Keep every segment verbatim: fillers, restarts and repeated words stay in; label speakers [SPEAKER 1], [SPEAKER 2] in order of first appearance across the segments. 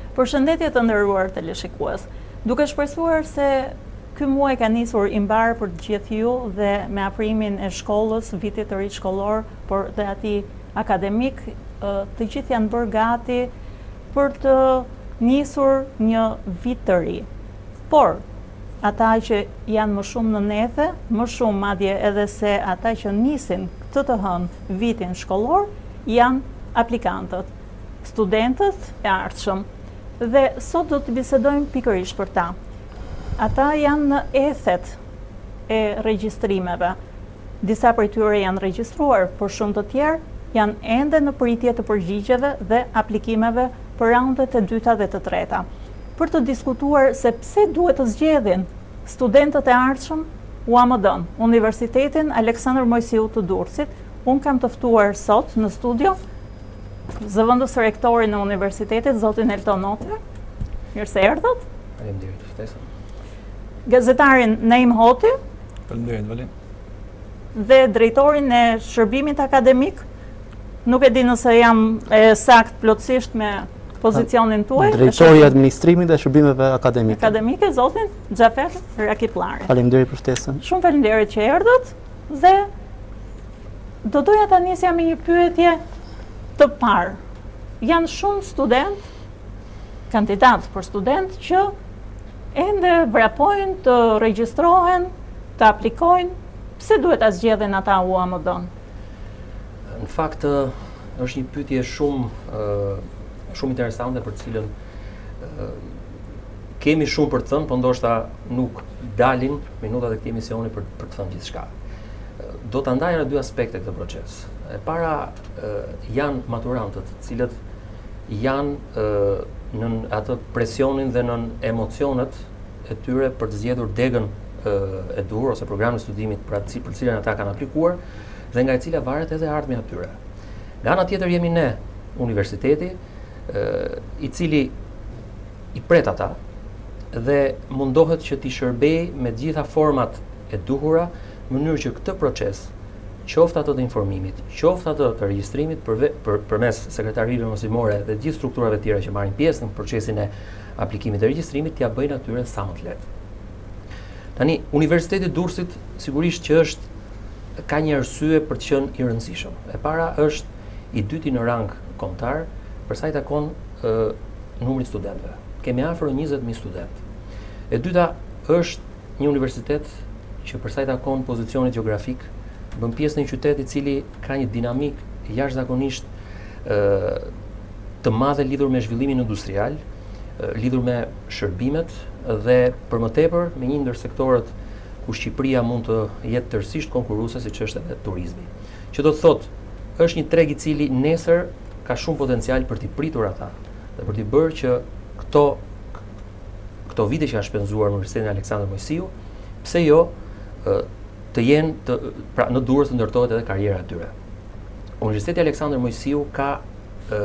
[SPEAKER 1] Përshëndetje të nderuar teleshikues. Duke shpresuar se ky muaj ka nisur i mbar për të gjithë ju dhe me afrimin e shkollës, vitit të ri shkollor, por dhe atij akademik, të gjithë janë bërë gati për të nisur një vit të ri. Por ata që janë më shumë në nethe, më shumë madje edhe se ata që nisin këtë të hënë vitin shkollor, janë aplikantët, studentët e ardhshëm. Dhe sot do të bisedojmë pikërisht për ta. Ata janë në ethet e regjistrimeve. Disa prej tyre janë regjistruar, por shumë të tjerë janë ende në pritje të përgjigjeve dhe aplikimeve për raundet e dyta dhe të treta. Për të diskutuar se pse duhet të zgjedhin studentët e ardhshëm, U A M D-n, Universitetin Aleksandër Mojsiu të Durrësit, unë kam të ftuar sot në studio zëvendës rektorin e universitetit, zotin ELTON NOTI. Mirë se erdhët.
[SPEAKER 2] Faleminderit për ftesën.
[SPEAKER 1] Gazetarin NAIM HOTI.
[SPEAKER 2] Faleminderit, Vali.
[SPEAKER 1] Dhe drejtorin e shërbimit akademik. Nuk e di nëse jam e sakt plotësisht me pozicionin tuaj.
[SPEAKER 3] Drejtori i administrimit dhe shërbimeve akademike.
[SPEAKER 1] Akademike, zotin XHAFER RAKIPLLARI.
[SPEAKER 3] Faleminderit për ftesën.
[SPEAKER 1] Shumë faleminderit që erdhët dhe do doja ta nisja me një pyetje të parë. Janë shumë student, kandidat për student që ende vrapojnë të regjistrohen, të aplikojnë. Pse duhet ta zgjedhin ata U A M D-n?
[SPEAKER 2] Në fakt është një pyetje shumë shumë interesante për të cilën kemi shumë për të thënë, por ndoshta nuk dalin minutat e këtij emisioni për për të thënë gjithçka. Do ta ndaj në dy aspekte këtë proces. E para janë maturantët, të cilët janë në atë presionin dhe në emocionet e tyre për të zgjedhur degën e duhur ose programin e studimit për atë për cilën ata kanë aplikuar dhe nga e cila varet edhe ardhmja e tyre. Nga ana tjetër jemi ne, universiteti, i cili i pret ata dhe mundohet që t'i shërbej me gjitha format e duhura në mënyrë që këtë proces, qoftë ato të informimit, qoftë ato të regjistrimit përve, për, përmes sekretarive mësimore dhe gjithë strukturave tjera që marrin pjesë në procesin e aplikimit dhe regjistrimit, t'ia bëjnë atyre sa më të lehtë. Tani, Universiteti i Durrësit sigurisht që është ka një arsye për të qenë i rëndësishëm. E para është i dyti në rang kombëtar për sa i takon numrit studentëve. Kemi afër njëzet mijë studentë. E dyta është një universitet që për sa i takon pozicionit gjeografik bën pjesë në një qytet i cili ka një dinamik jashtëzakonisht të madhe lidhur me zhvillimin industrial, lidhur me shërbimet dhe për më tepër me një ndër sektorët ku Shqipëria mund të jetë tërësisht konkurruese, siç është edhe turizmi. Që do të thotë është një treg i cili nesër ka shumë potencial për t'i pritur ata dhe për t'i bërë që këto këto vite që kanë shpenzuar në Universitetin Aleksandër Mojsiu, pse jo të jenë të, pra në Durrës të ndërtohet edhe karriera e tyre. Universiteti Aleksandër Mojsiu ka e,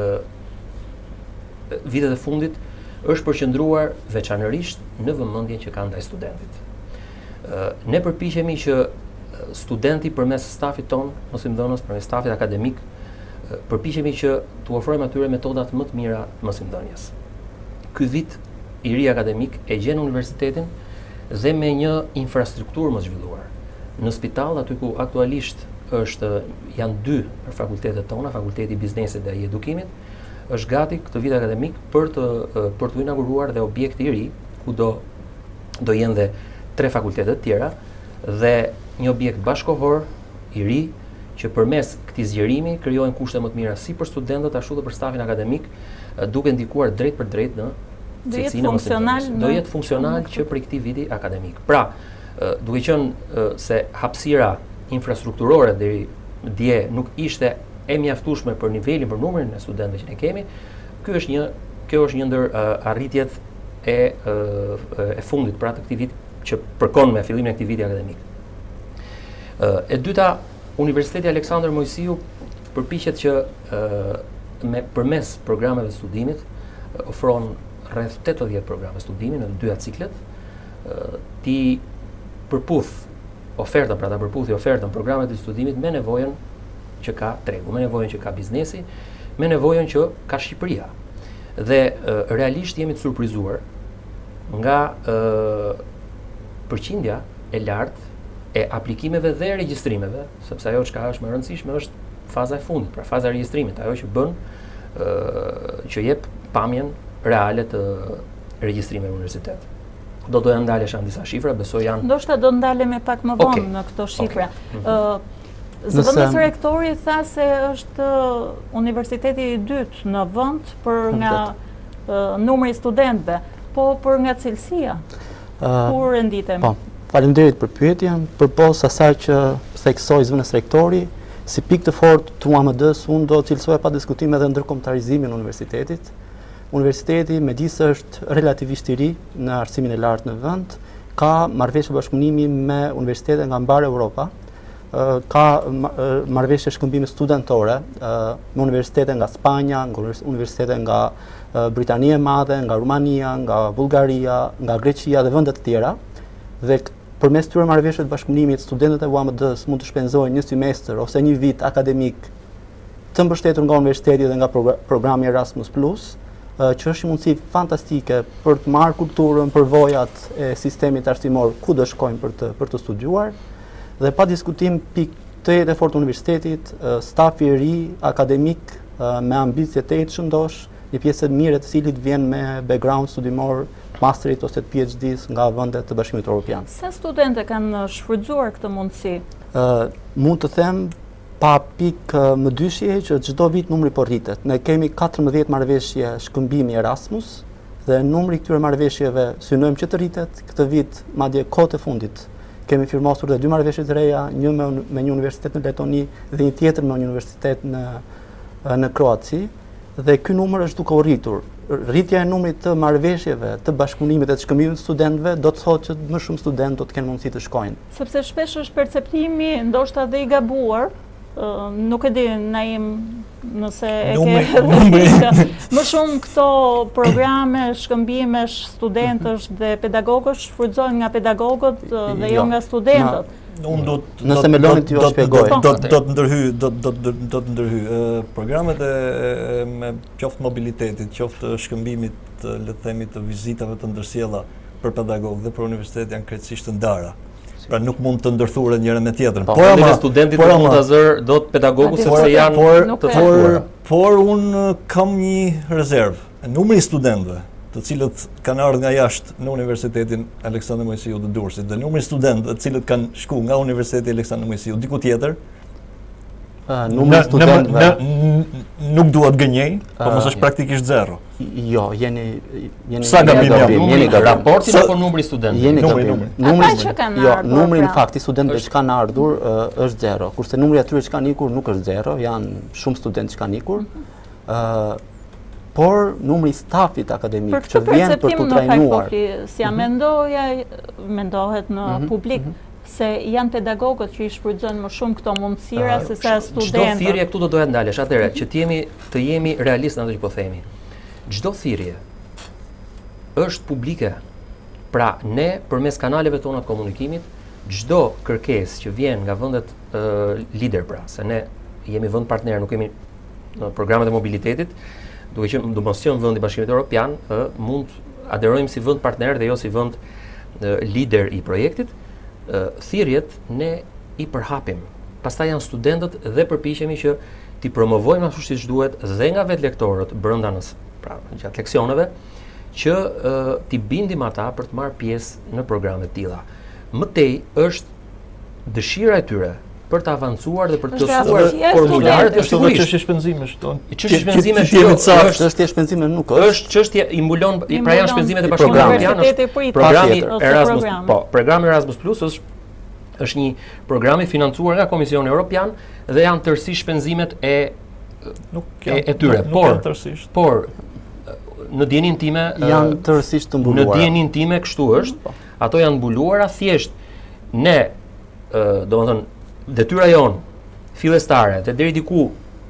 [SPEAKER 2] vitet e fundit është përqendruar veçanërisht në vëmendjen që ka ndaj studentit. E, ne përpiqemi që studenti përmes stafit ton, mësimdhënës, përmes stafit akademik, e, përpiqemi që t'u ofrojmë atyre metodat më të mira të mësimdhënies. Ky vit i ri akademik e gjen universitetin dhe me një infrastrukturë më zhvilluar. Në spital, aty ku aktualisht është, janë dy fakultetet tona, Fakulteti i Biznesit dhe i Edukimit, është gati këtë vit akademik për të për të inauguruar dhe objekt i ri, ku do do jenë dhe tre fakultetet tjera dhe një objekt bashkëkohor i ri që përmes këtij zgjerimi krijohen kushte më të mira si për studentët ashtu edhe për stafin akademik, duke ndikuar drejt për drejt në
[SPEAKER 1] do jetë funksional,
[SPEAKER 2] do jetë funksional që për këtij viti akademik. Pra, duke qenë se hapësira infrastrukturore deri dje nuk ishte e mjaftueshme për nivelin, për numrin e studentëve që ne kemi, ky është një, kjo është një ndër arritjet e e fundit pra të këtij viti që përkon me fillimin e këtij viti akademik. E dyta, Universiteti Aleksandër Mojsiu përpiqet që me përmes programeve të studimit ofron rreth tetëdhjetë programe studimi në dyja ciklet, ti përputh ofertën, pra ta përputhi ofertën programet të studimit me nevojën që ka tregu, me nevojën që ka biznesi, me nevojën që ka Shqipëria. Dhe uh, realisht jemi të surprizuar nga uh, përqindja e lartë e aplikimeve dhe regjistrimeve, sepse ajo çka është më e rëndësishme është faza e fundit, pra faza e regjistrimit, ajo që bën uh, që jep pamjen reale të regjistrimeve në universitet. Do doja ndalesha në disa shifra, besoj janë...
[SPEAKER 1] Ndoshta do ndalemi pak më vonë
[SPEAKER 2] okay.
[SPEAKER 1] në këto shifra.
[SPEAKER 2] Okay. Mm -hmm.
[SPEAKER 1] uh, Zëvendësi rektori tha se është universiteti i dytë në vend për nga uh, numri i studentëve, po për nga cilësia. Uh, Kur renditemi?
[SPEAKER 3] Po, faleminderit për pyetjen, përpos asaj që theksoi zëvendës rektori, si pikë të fortë të U A M D-s, unë do cilësoja pa diskutim edhe ndërkombëtarizimin e universitetit. Universiteti, megjithëse është relativisht i ri në arsimin e lartë në vend, ka marrëveshje bashkëpunimi me universitete nga mbar Europa, ka marrëveshje shkëmbimi studentore me universitete nga Spanja, nga universitete nga Britania e Madhe, nga Rumania, nga Bullgaria, nga Greqia dhe vende të tjera. Dhe përmes këtyre marrëveshjeve të bashkëpunimit, studentët e U A M D-s mund të shpenzojnë një semestër ose një vit akademik të mbështetur nga universiteti dhe nga programi Erasmus plus, që është një mundësi fantastike për të marrë kulturën, përvojat e sistemit arsimor ku do shkojnë për të për të studiuar. Dhe pa diskutim pikë të jetë e fortë universitetit, stafi i ri akademik me ambicie të shëndosh, një pjesë e mirë të cilit vjen me background studimor, masterit ose të PhD-s nga vendet të Bashkimit Evropian.
[SPEAKER 1] Sa studentë kanë shfrytzuar këtë mundësi?
[SPEAKER 3] Uh, mund të them pa pikë më dyshje që çdo vit numri po rritet. Ne kemi katërmbëdhjetë marrëveshje shkëmbimi Erasmus dhe numri këtyre marrëveshjeve synojmë që të rritet. Këtë vit, madje kohët e fundit, kemi firmosur dhe dy marrëveshje të reja, një me, me një universitet në Letoni dhe një tjetër me një universitet në, në Kroaci. Dhe ky numër është duke u rritur. Rritja e numrit të marrëveshjeve, të bashkëpunimit e të shkëmbimit të studentëve do të thotë që më shumë studentë do të kenë mundësi të shkojnë.
[SPEAKER 1] Sepse shpesh është perceptimi ndoshta dhe i gabuar, uh, nuk e di Naim nëse e ke më shumë këto programe shkëmbimesh studentësh dhe pedagogësh shfrytëzohen nga pedagogët uh, dhe jo nga studentët.
[SPEAKER 4] Unë do
[SPEAKER 3] Nëse me lonit ju shpjegoj.
[SPEAKER 4] Do të ndërhy, do të ndërhy programet e me qoftë mobilitetit, qoftë shkëmbimit, le të themi, të vizitave të ndërsjella për pedagogë dhe për universitet janë krejtësisht të ndara. Pra nuk mund të ndërthuren njëra me tjetrën.
[SPEAKER 2] Por ama studentit nuk mund ta zër dot pedagogu sepse janë të
[SPEAKER 4] por por unë kam një rezervë. Numri i studentëve të cilët kanë ardhur nga jashtë në Universitetin Aleksandër Mojsiu të Durrësit dhe numri i studentëve të cilët kanë shku nga Universiteti Aleksandër Mojsiu diku tjetër,
[SPEAKER 3] uh, numri i studentëve
[SPEAKER 4] nuk duhet gënjej, po mos është praktikisht zero.
[SPEAKER 3] Jo, jeni jeni
[SPEAKER 4] Sa gabim jam?
[SPEAKER 2] Jeni nga raporti apo numri i studentëve?
[SPEAKER 3] Jeni gabim.
[SPEAKER 1] Numri që kanë ardhur.
[SPEAKER 3] Numri në fakt i studentëve që kanë ardhur është zero, kurse numri atyre që kanë ikur nuk është zero, janë shumë studentë që kanë ikur. ë Por numri i stafit akademik që vjen për të trajnuar.
[SPEAKER 1] Si ja mendoja, mendohet në publik, se janë pedagogët që i shfrytëzojnë më shumë këto mundësira se sa studentët.
[SPEAKER 2] Çdo thirrje këtu do doja ndalesh, atëherë që të jemi të jemi realistë në ato që po themi. Çdo thirrje është publike. Pra ne përmes kanaleve tona të komunikimit, çdo kërkesë që vjen nga vendet uh, lider, pra, se ne jemi vend partner, nuk kemi në programet e mobilitetit, duke që do mos qenë vendi i Bashkimit Evropian, uh, mund aderojmë si vend partner dhe jo si vend uh, lider i projektit. Uh, thirrjet ne i përhapim. Pastaj janë studentët dhe përpiqemi që t'i promovojmë ashtu siç duhet dhe nga vetë lektorët brenda në pra gjatë leksioneve që uh, t'i bindim ata për të marrë pjesë në programe të tilla. Më tej është dëshira e tyre për të avancuar dhe për të shkuar formularët,
[SPEAKER 4] është edhe çështje shpenzimesh tonë.
[SPEAKER 2] Çështje shpenzimesh
[SPEAKER 3] është çështje shpenzime nuk është.
[SPEAKER 2] Është çështje i mbulon pra janë shpenzimet e Bashkimit Evropian, programi Erasmus, po, programi Erasmus Plus është është një program i financuar nga Komisioni Evropian dhe janë tërësisht shpenzimet e
[SPEAKER 4] nuk
[SPEAKER 2] e tyre, por por në dienin time
[SPEAKER 3] janë tërësisht të mbuluara.
[SPEAKER 2] Në dienin time kështu është, ato janë mbuluara thjesht ne, domethënë detyra jon fillestare dhe deri diku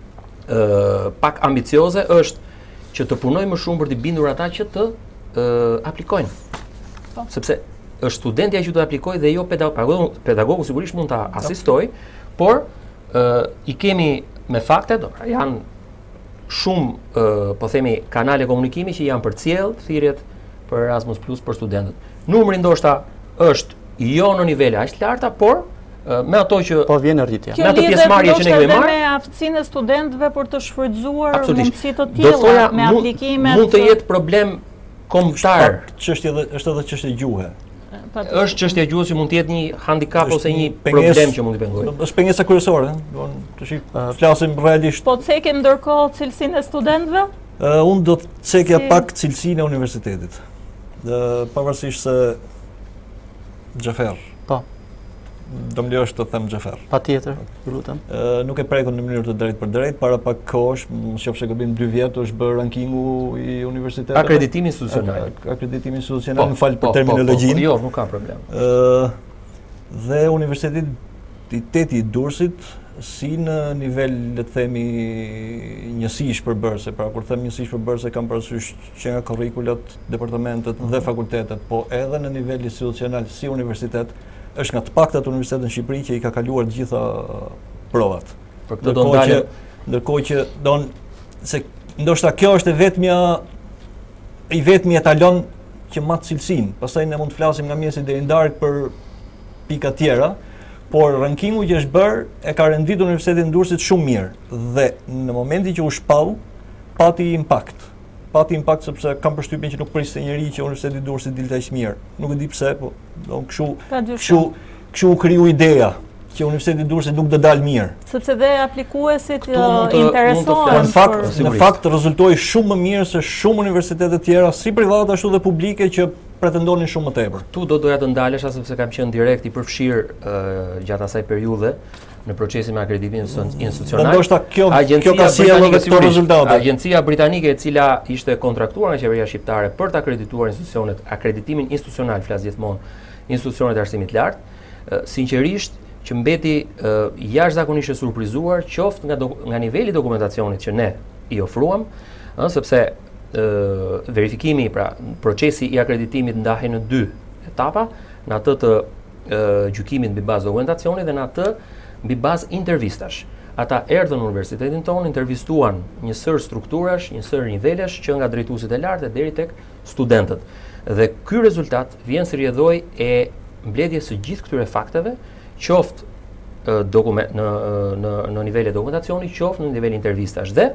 [SPEAKER 2] ë pak ambicioze është që të punojmë më shumë për të bindur ata që të ë aplikojnë. Po. Sepse është studentja që do të aplikojë dhe jo pedagogu, pedagogu sigurisht mund ta asistoj, por ë i kemi me fakte, do pra janë shumë po themi kanale komunikimi që janë për cilë thirrjet për Erasmus Plus për studentët. Numri ndoshta është jo në nivele aq të larta, por me ato që
[SPEAKER 3] po vjen rritja.
[SPEAKER 2] Me ato pjesëmarrje që ne kemi marrë,
[SPEAKER 1] me aftësinë e studentëve për të shfrytzuar
[SPEAKER 2] absolutisht.
[SPEAKER 1] mundësi të tilla me aplikimet.
[SPEAKER 2] Mund të jetë problem kombëtar.
[SPEAKER 4] Çështja është edhe çështje gjuhe.
[SPEAKER 2] Është çështja e gjuhës që mund të jetë një handicap ose një problem që mund të pengojë.
[SPEAKER 4] Është pengesë kryesore, do të flasim realisht.
[SPEAKER 1] Po cekim ndërkohë cilësinë e studentëve?
[SPEAKER 4] Unë do të cekja pak cilësinë e universitetit. Pavarësisht se XHAFER.
[SPEAKER 3] Po.
[SPEAKER 4] Do më lejosh të them XHAFER.
[SPEAKER 3] Patjetër, ju lutem.
[SPEAKER 4] Nuk e prekun në mënyrë të drejtë për drejtë, para pak kohësh, nëse gabim dy vjet, është bërë rankingu i universiteteve.
[SPEAKER 2] Akreditimi institucional.
[SPEAKER 4] Akreditimi institucional, më fal për terminologjinë.
[SPEAKER 2] Jo, nuk ka problem.
[SPEAKER 4] Dhe Universiteti i Durrësit si në nivel, le të themi, njësish përbërëse, pra kur them njësish përbërëse kam parasysh që nga kurrikulat, departamentet dhe fakultetet, po edhe në nivel institucional si universitet, është nga të paktat universitetet në Shqipëri që i ka kaluar të gjitha provat.
[SPEAKER 2] Për këtë do ndalë.
[SPEAKER 4] Ndërkohë që don se ndoshta kjo është e vetmja i vetmi etalon që mat cilësinë. Pastaj ne mund të flasim nga mjesi deri ndark për pika tjera, por rankingu që është bërë e ka renditur Universitetin e Durrësit shumë mirë dhe në momentin që u shpall pati impakt. Pati impakt sepse kam përshtypjen që nuk priste njëri që Universiteti i Durrësit dilte aq mirë. Nuk e di pse, po don kështu kështu kështu u kriju ideja që Universiteti i Durrësit nuk do dalë mirë.
[SPEAKER 1] Sepse dhe aplikuesit interesohen.
[SPEAKER 4] Në fakt, në fakt rezultoi shumë më mirë se shumë universitete tjera, si private ashtu dhe publike që pretendonin shumë më tepër.
[SPEAKER 2] Tu do doja të ndalesha sepse kam qenë direkt i përfshirë gjatë asaj periudhe në procesin me akreditimit institucional.
[SPEAKER 4] Ndoshta kjo kjo ka sjellë edhe këto rezultate.
[SPEAKER 2] Agjencia britanike e cila ishte kontraktuar nga qeveria shqiptare për të akredituar institucionet, akreditimin institucional flas gjithmonë, institucionet e arsimit të lartë, sinqerisht që mbeti jashtëzakonisht e surprizuar qoftë nga nga niveli i dokumentacionit që ne i ofruam, sepse verifikimi, pra procesi i akreditimit ndahej në dy etapa, në atë të gjykimit mbi bazë dokumentacioni dhe në atë mbi bazë intervistash. Ata erdhën në universitetin tonë, intervistuan një sër strukturash, një sër nivelesh që nga drejtuesit e lartë deri tek studentët. Dhe ky rezultat vjen si rrjedhoj e mbledhjes së gjithë këtyre fakteve, qoftë dokument në në në nivele dokumentacioni, qoftë në nivel intervistash. Dhe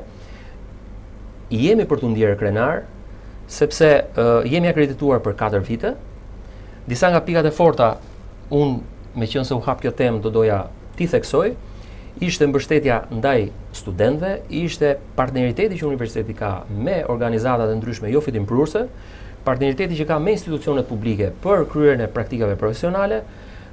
[SPEAKER 2] jemi për të ndjerë krenar, sepse jemi akredituar për katër vite. Disa nga pikat e forta, unë me qenë se u hap kjo temë do doja ti theksoj, ishte mbështetja ndaj studentëve, ishte partneriteti që universiteti ka me organizatat e ndryshme jo fitimprurse, partneriteti që ka me institucionet publike për kryerjen e praktikave profesionale,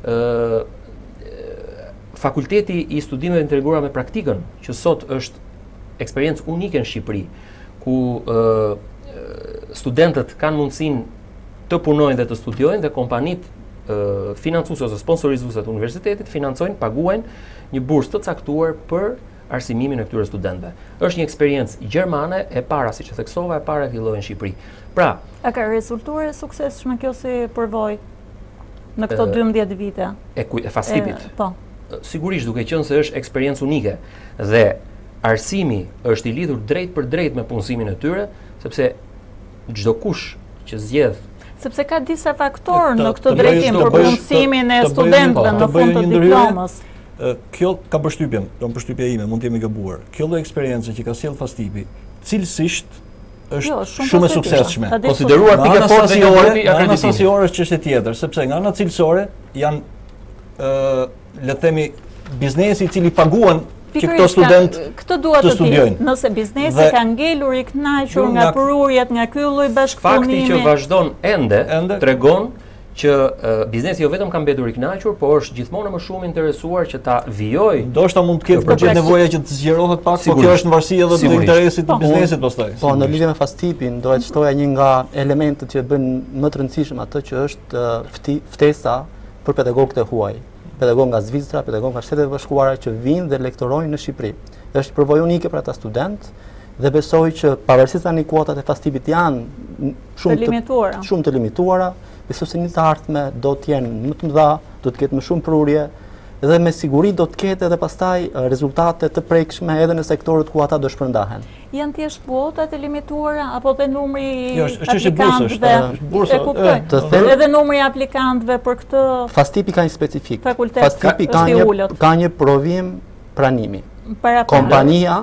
[SPEAKER 2] fakulteti i studimeve integruar me praktikën, që sot është eksperiencë unike në Shqipëri, ku studentët kanë mundësinë të punojnë dhe të studiojnë dhe kompanitë financuese ose sponsorizuese të universitetit financojnë, paguajnë një bursë të caktuar për arsimimin e këtyre studentëve. Është një eksperiencë gjermane e para, siç e theksova, e para këtij lloji në Shqipëri. Pra,
[SPEAKER 1] a ka rezultuar suksesshme kjo si përvojë në këto dymbëdhjetë vite?
[SPEAKER 2] E, e fastipit.
[SPEAKER 1] Po.
[SPEAKER 2] Sigurisht, duke qenë se është eksperiencë unike dhe arsimi është i lidhur drejt për drejt me punësimin e tyre, sepse çdo kush që zgjedh
[SPEAKER 1] sepse ka disa faktorë në këtë drejtim për punësimin e studentëve në fund të diplomës.
[SPEAKER 4] Kjo ka përshtypjen, do në përshtypja ime, mund të jemi gabuar. Kjo lloj eksperiencë që ka sjell fastipi, cilësisht është shumë e suksesshme.
[SPEAKER 2] Konsideruar pikë forte si ore,
[SPEAKER 4] nga ana cilësore është çështje tjetër, sepse nga ana cilësore janë le të themi biznesi i cili paguan që këto student
[SPEAKER 1] këtë dua të them, nëse biznesi ka ngelur i kënaqur nga prurjet, nga ky lloj bashkëpunimi.
[SPEAKER 2] Fakti që vazhdon ende, tregon që biznesi jo vetëm ka mbetur i kënaqur, por është gjithmonë më shumë interesuar që ta vijojë.
[SPEAKER 4] Ndoshta mund të ketë përgjithë nevoja që të zgjerohet pak, por kjo është në varësi edhe të interesit të biznesit pastaj.
[SPEAKER 3] Po, në lidhje me fastipin, do të shtoja një nga elementet që bën më të rëndësishëm atë që është ftesa për pedagogët e huaj. Pedagog nga Zvicra, pedagog nga Shtetet e Bashkuara që vinë dhe lektorojnë në Shqipëri. Është përvojë unike për ata student dhe besoj që pavarësisht tani kuotat e fastipit janë shumë të limituara, shumë të limituara, besoj se një të ardhme do të jenë më të mëdha, do të ketë më shumë prurje dhe me siguri do të ketë edhe pastaj rezultate të prekshme edhe në sektorët ku ata do shpërndahen.
[SPEAKER 1] Janë thjesht kuotat e limituara apo dhe numri
[SPEAKER 4] Jo, është çështje bursësh,
[SPEAKER 1] aplikantëve?
[SPEAKER 4] bursë.
[SPEAKER 1] E kuptoj.
[SPEAKER 3] Të them-
[SPEAKER 1] Edhe numri aplikantëve për këtë
[SPEAKER 3] Fastipi ka një specifik.
[SPEAKER 1] fakultet
[SPEAKER 3] Fastipi ka
[SPEAKER 1] është i
[SPEAKER 3] një
[SPEAKER 1] ullët.
[SPEAKER 3] ka një provim pranimi.
[SPEAKER 1] Para
[SPEAKER 3] Kompania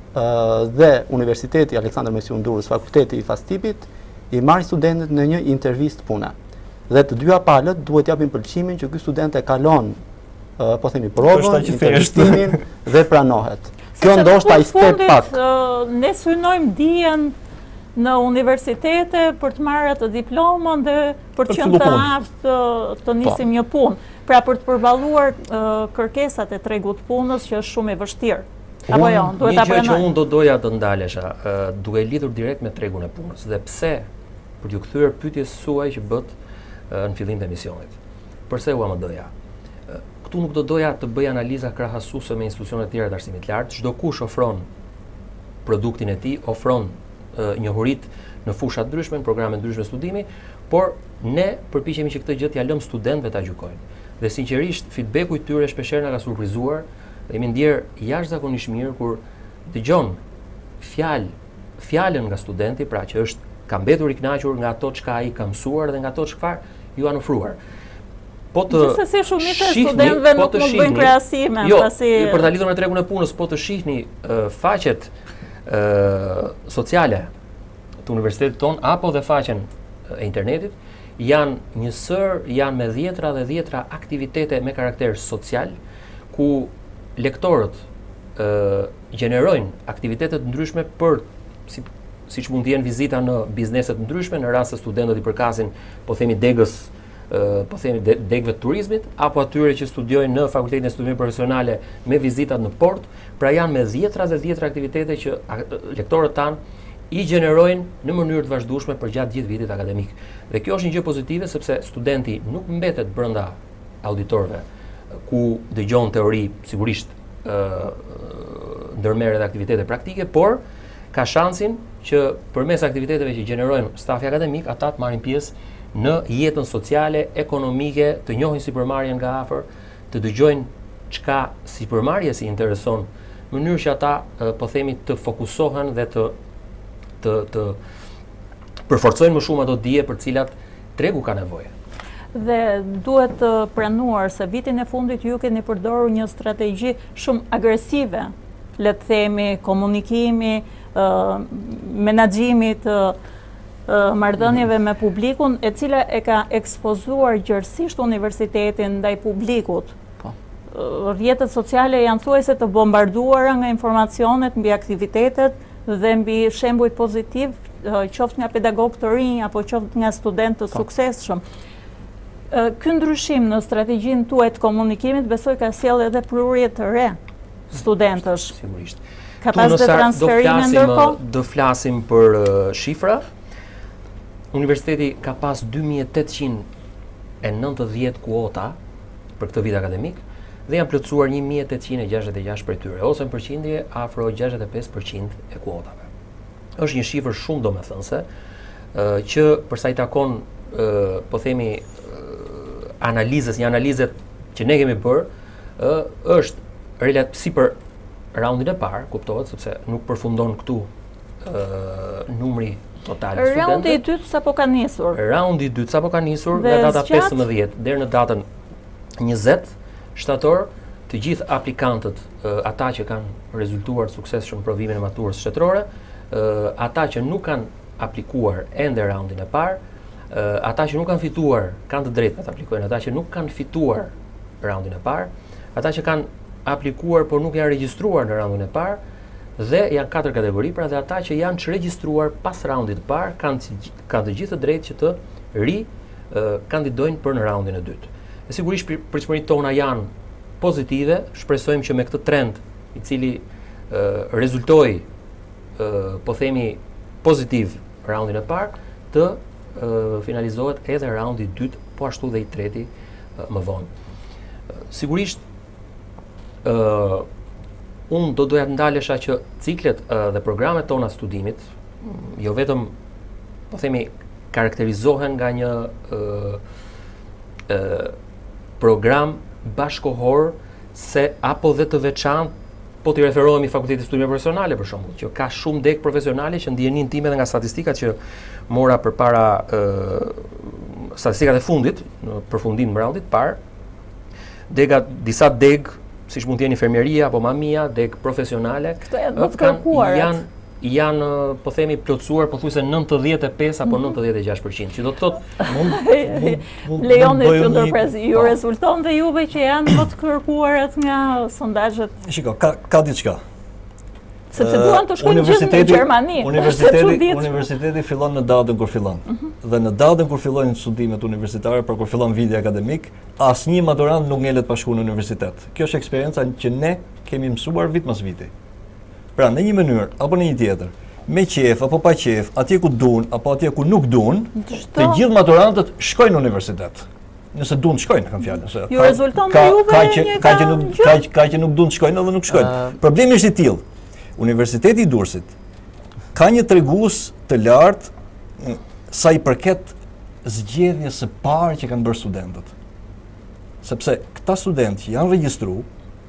[SPEAKER 3] ë, dhe Universiteti Aleksandër Mesjun Durrës, fakulteti i Fastipit, i marrin studentët në një intervistë pune. Dhe të dyja palët duhet japin pëlqimin që ky student e kalon ë, po themi provën,
[SPEAKER 4] Është aq i
[SPEAKER 3] intervistimin dhe pranohet. Kjo ndoshta i step pak.
[SPEAKER 1] Ne synojmë dijen në universitete për të marrë atë diplomën dhe për të
[SPEAKER 4] Për të
[SPEAKER 1] qenë të
[SPEAKER 4] fillu punë.
[SPEAKER 1] aftë të, të nisim një punë. Pra për të përballuar uh, kërkesat e tregut punës që është shumë e vështirë. Apo jo, duhet ta
[SPEAKER 2] Një gjë që
[SPEAKER 1] pranoj.
[SPEAKER 2] unë do doja të ndalesha, uh, duke lidhur direkt me tregun e punës, dhe pse, për t'ju kthyer pyetjes suaj që bët uh, në fillim të emisionit. Përse ua më doja? Uh, këtu nuk do doja të bëj analiza krahasuese me institucione të tjera të arsimit të lartë. Çdo kush ofron produktin e tij, ofron uh, njohuritë në fusha të ndryshme, në programe të ndryshme studimi, por ne përpiqemi që këtë gjë t'ja lëmë studentëve ta gjykojnë. Dhe sinqerisht, feedbacku i tyre shpeshherë na ka surprizuar, dhe jemi ndier jashtëzakonisht mirë kur dëgjon fjalë, fjalën nga studenti, pra që është ka mbetur i kënaqur nga ato çka ai ka mësuar dhe nga ato çfarë ju kanë ofruar. Po të
[SPEAKER 1] Gjithsesi shumica e
[SPEAKER 2] shihni-
[SPEAKER 1] studentëve
[SPEAKER 2] po
[SPEAKER 1] nuk
[SPEAKER 2] të
[SPEAKER 1] mund bëjnë
[SPEAKER 2] shihni-
[SPEAKER 1] krahasime,
[SPEAKER 2] Jo,
[SPEAKER 1] pasi
[SPEAKER 2] për ta lidhur me tregun e punës, po të shihni uh, faqet uh, sociale të universitetit ton apo dhe faqen e internetit, janë një sër, janë me dhjetra dhe dhjetra aktivitete me karakter social, ku lektorët uh, gjenerojnë aktivitetet ndryshme për si siç mund të jenë vizita në bizneset ndryshme, në rast se studentët i përkasin, po themi degës, uh, po themi de, degëve të turizmit, apo atyre që studiojnë në Fakultetin e Studimeve Profesionale me vizitat në port, pra janë me dhjetra dhe dhjetra aktivitete që a, lektorët tanë i gjenerojnë në mënyrë të vazhdueshme për gjatë gjithë vitit akademik. Dhe kjo është një gjë pozitive sepse studenti nuk mbetet brenda auditorëve ku dëgjon teori, sigurisht ë ndërmerret aktivitete praktike, por ka shansin që përmes aktiviteteve që gjenerojnë stafi akademik, ata të marrin pjesë në jetën sociale, ekonomike, të njohin sipërmarrjen nga afër, të dëgjojnë çka sipërmarrjes i intereson, në mënyrë që ata po themi të fokusohen dhe të të të përforcojnë më shumë ato dije për cilat tregu ka nevojë.
[SPEAKER 1] Dhe duhet të pranuar se vitin e fundit ju keni përdorur një strategji shumë agresive, le të themi komunikimi, uh, menaxhimit të uh, marrëdhënieve me publikun, e cila e ka ekspozuar gjërësisht universitetin ndaj publikut.
[SPEAKER 3] Po.
[SPEAKER 1] Uh, rrjetet sociale janë thuajse të bombarduara nga informacionet mbi aktivitetet dhe mbi shembuj pozitiv, uh, qoftë nga pedagog të rinj apo qoftë nga student të suksesshëm. Ky ndryshim në strategjinë tuaj të komunikimit besoj ka sjellë edhe prurje të re studentësh.
[SPEAKER 2] Sigurisht.
[SPEAKER 1] Ka pas dhe transferime ndërkohë?
[SPEAKER 2] Do flasim për uh, shifra. Universiteti ka pas dy mijë e tetëqind e nëntëdhjetë kuota për këtë vit akademik dhe janë plotësuar një mijë e tetëqind e gjashtëdhjetë e gjashtë prej tyre, ose në përqindje afro gjashtëdhjetë e pesë përqind e kuotave. Është një shifër shumë domethënëse, uh, që përsa i takon uh, po themi analizës, një analizet që ne kemi bërë, uh, është relat si për raundin e parë, kuptohet, sepse nuk përfundon këtu uh, numri total studentëve.
[SPEAKER 1] Raundi i dytë sapo ka nisur.
[SPEAKER 2] Raundi i dytë sapo ka nisur
[SPEAKER 1] Dhe
[SPEAKER 2] nga data
[SPEAKER 1] zgjat?
[SPEAKER 2] pesëmbëdhjetë deri në datën njëzet shtator, të gjithë aplikantët, uh, ata që kanë rezultuar suksesshëm provimin e maturës shtetërore, uh, ata që nuk kanë aplikuar ende raundin e parë, Uh, ata që nuk kanë fituar kanë të drejtë të aplikojnë, ata që nuk kanë fituar raundin e parë, ata që kanë aplikuar por nuk janë regjistruar në raundin e parë, dhe janë katër kategori, pra dhe ata që janë çregjistruar pas raundit të parë kanë kanë të gjithë të drejtë që të ri uh, kandidojnë për në raundin e dytë. E sigurisht pritshmëritë tona janë pozitive, shpresojmë që me këtë trend i cili uh, rezultoi uh, po themi pozitiv raundin e parë, të Uh, finalizohet edhe raundi i dytë, po ashtu dhe i treti uh, më vonë. Uh, sigurisht, uh, unë do doja të ndalesha që ciklet uh, dhe programet tona studimit, jo vetëm, po themi, karakterizohen nga një uh, uh, program bashkohor se apo dhe të veçantë, po t'i referohemi Fakultetit Studime Profesionale për shembull, që ka shumë deg profesionale që ndjenin time dhe nga statistikat që mora përpara ë statistikat e fundit, në përfundim të raundit parë, dega disa deg, siç mund të jenë infermieria apo mamia, deg profesionale,
[SPEAKER 1] këto janë më të kërkuarat.
[SPEAKER 2] janë janë, po themi, plotësuar pothuajse nëntëdhjetë e pesë apo nëntëdhjetë e gjashtë përqind, që do të thotë
[SPEAKER 4] mund
[SPEAKER 1] Leoni të ndërpres, ju rezulton dhe juve që janë më të kërkuarat nga sondazhet.
[SPEAKER 4] Shiko, ka ka diçka.
[SPEAKER 1] Sepse duan të shkojnë gjithë në Gjermani.
[SPEAKER 4] Universiteti, universiteti fillon në datën kur fillon. Dhe në datën kur fillojnë studimet universitare, për kur fillon viti akademik, asnjë maturant nuk ngelet pa shkuar në universitet. Kjo është eksperienca që ne kemi mësuar vit pas viti. Pra, në një mënyrë apo në një tjetër, me qef apo pa qef, atje ku duan apo atje ku nuk duan, të gjithë maturantët shkojnë në universitet. Nëse duan të shkojnë, kam fjalën.
[SPEAKER 1] Ju rezulton me juve një
[SPEAKER 4] ka që nuk ka ka që nuk duan të shkojnë edhe nuk shkojnë. Problemi është i tillë. Universiteti i Durrësit ka një tregues të lartë sa i përket zgjedhjes së parë që kanë bërë studentët. Sepse këta studentë që janë regjistruar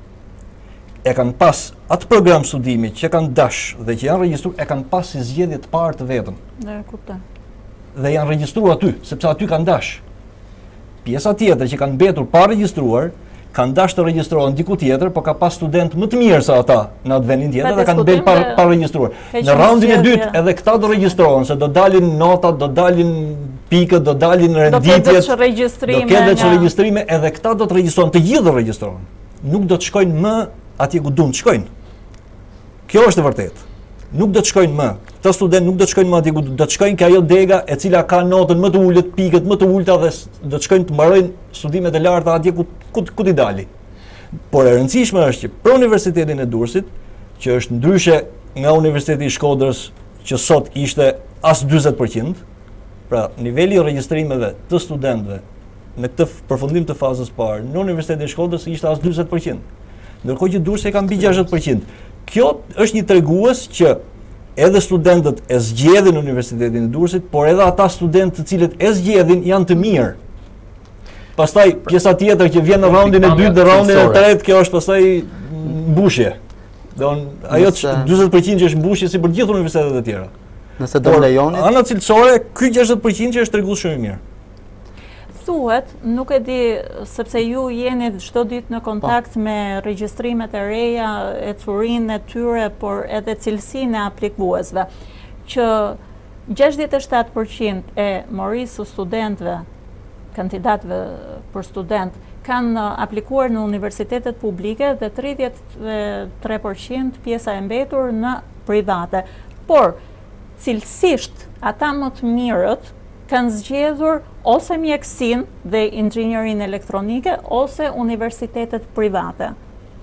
[SPEAKER 4] e kanë pas atë program studimi që kanë dash dhe që janë regjistruar e kanë pas si zgjedhje të parë të vetën.
[SPEAKER 1] Ne kuptoj.
[SPEAKER 4] Dhe janë regjistruar aty, sepse aty kanë dash. Pjesa tjetër që kanë mbetur pa regjistruar, kanë dash të regjistrohen diku tjetër, por ka pas student më të mirë se ata në atë vendin tjetër dhe kanë bërë pa, pa regjistruar. Në raundin e dytë edhe këta do regjistrohen, se do dalin notat, do dalin pikët, do dalin renditjet, do ketë që regjistrime, edhe këta do të regjistrohen, të gjithë do regjistrohen. Nuk do të shkojnë më atje ku duan të shkojnë. Kjo është e vërtetë. Nuk do të shkojnë më. Këta student nuk do të shkojnë më atje ku do të shkojnë ke ajo dega e cila ka notën më të ulët, pikët më të ulta dhe do të shkojnë të mbarojnë studimet e larta atje ku ku, ku t'i dali. Por e rëndësishme është që për Universitetin e Durrësit, që është ndryshe nga Universiteti i Shkodrës, që sot ishte as njëzet përqind, pra niveli i regjistrimeve të studentëve në këtë përfundim të fazës parë në Universitetin e Shkodrës ishte as njëzet përqind. Ndërkohë që Durrësi ka mbi gjashtëdhjetë përqind. Kjo është një tregues që edhe studentët e zgjedhin Universitetin e Durrësit, por edhe ata studentë të cilët e zgjedhin janë të mirë. Pastaj pjesa tjetër që vjen në raundin e dytë dhe raundin e tretë, kjo është pastaj mbushje. Don ajo njëzet përqind që është mbushje si për gjithë universitetet e tjera.
[SPEAKER 3] Nëse do lejoni.
[SPEAKER 4] Ana cilësore, ky gjashtëdhjetë përqind që është tregues shumë i mirë.
[SPEAKER 1] Thuhet, nuk e di, sepse ju jeni çdo ditë në kontakt me regjistrimet e reja, e curinë e tyre, por edhe cilësinë e aplikuesve, që gjashtëdhjetë e shtatë përqind e morisë së studentëve, kandidatëve për student, kanë aplikuar në universitetet publike dhe tridhjetë e tre përqind pjesa e mbetur në private. Por, cilësisht, ata më të mirët kanë zgjedhur ose mjekësinë dhe inxhinierinë elektronike, ose universitetet private.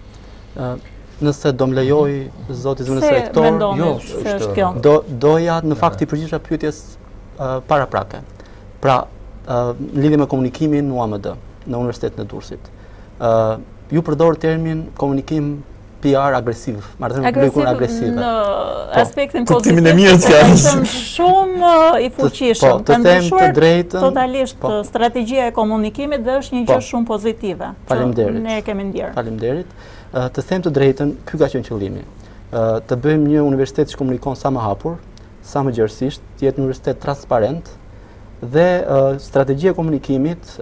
[SPEAKER 3] Nëse do më lejoj zoti zëvendës rektor,
[SPEAKER 1] se mendoni se është kjo?
[SPEAKER 3] Do, doja në fakt i përgjigjesha pyetjes uh, paraprake. Pra, uh, në lidhje me komunikimin në U A M D, në Universitetin e Durrësit. Uh, ju përdor termin komunikim P R agresiv, marrëdhënie publike agresive.
[SPEAKER 1] Në aspektin pozitiv, është shumë i fuqishëm. Kanë ndryshuar totalisht strategjia e komunikimit dhe është një gjë shumë pozitive.
[SPEAKER 3] Faleminderit.
[SPEAKER 1] Ne e kemi ndjerë.
[SPEAKER 3] Faleminderit. Të them të drejtën, ky ka qenë qëllimi. Të bëjmë një universitet që komunikon sa më hapur, sa më gjerësisht, të jetë një universitet transparent dhe strategjia e komunikimit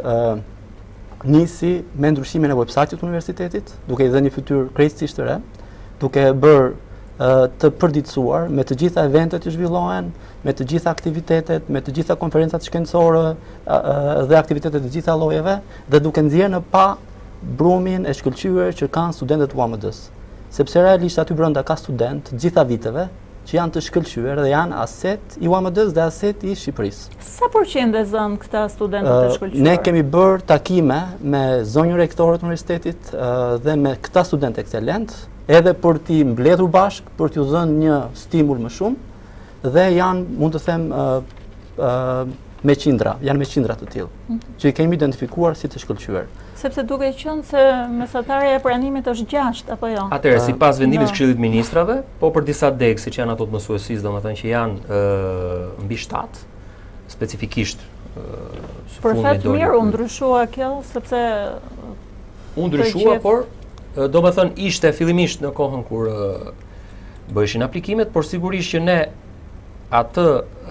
[SPEAKER 3] nisi me ndryshimin e website-it të universitetit, duke i dhënë një fytyrë krejtësisht të re, duke bërë uh, të përditësuar me të gjitha eventet që zhvillohen, me të gjitha aktivitetet, me të gjitha konferencat shkencore uh, uh, dhe aktivitetet të gjitha llojeve, dhe duke nxjerrë në pa brumin e shkëlqyer që kanë studentët e U A M D-s. Sepse realisht aty brenda ka studentë të gjitha viteve që janë të shkëlqyer dhe janë aset i U A M D-s dhe aset i Shqipërisë.
[SPEAKER 1] Sa përqind e zën këta studentët të shkëlqyer?
[SPEAKER 3] Ne kemi bërë takime me zonjën rektore të universitetit dhe me këta studentë ekselent, edhe për t'i mbledhur bashkë, për t'ju dhënë një stimul më shumë, dhe janë, mund të them, me qindra, janë me qindra të tillë, që i kemi identifikuar si të shkëlqyer.
[SPEAKER 1] Sepse duke qenë se mesatarja e pranimit është gjashtë, apo jo?
[SPEAKER 2] Atëherë, sipas vendimit të Këshillit të Ministrave, po për disa degë, siç janë ato të mësuesisë, domethënë që janë mbi shtatë, specifikisht
[SPEAKER 1] Për fat mirë u ndryshua kjo, sepse
[SPEAKER 2] u ndryshua, por do më thënë ishte fillimisht në kohën kur bëheshin aplikimet, por sigurisht që ne atë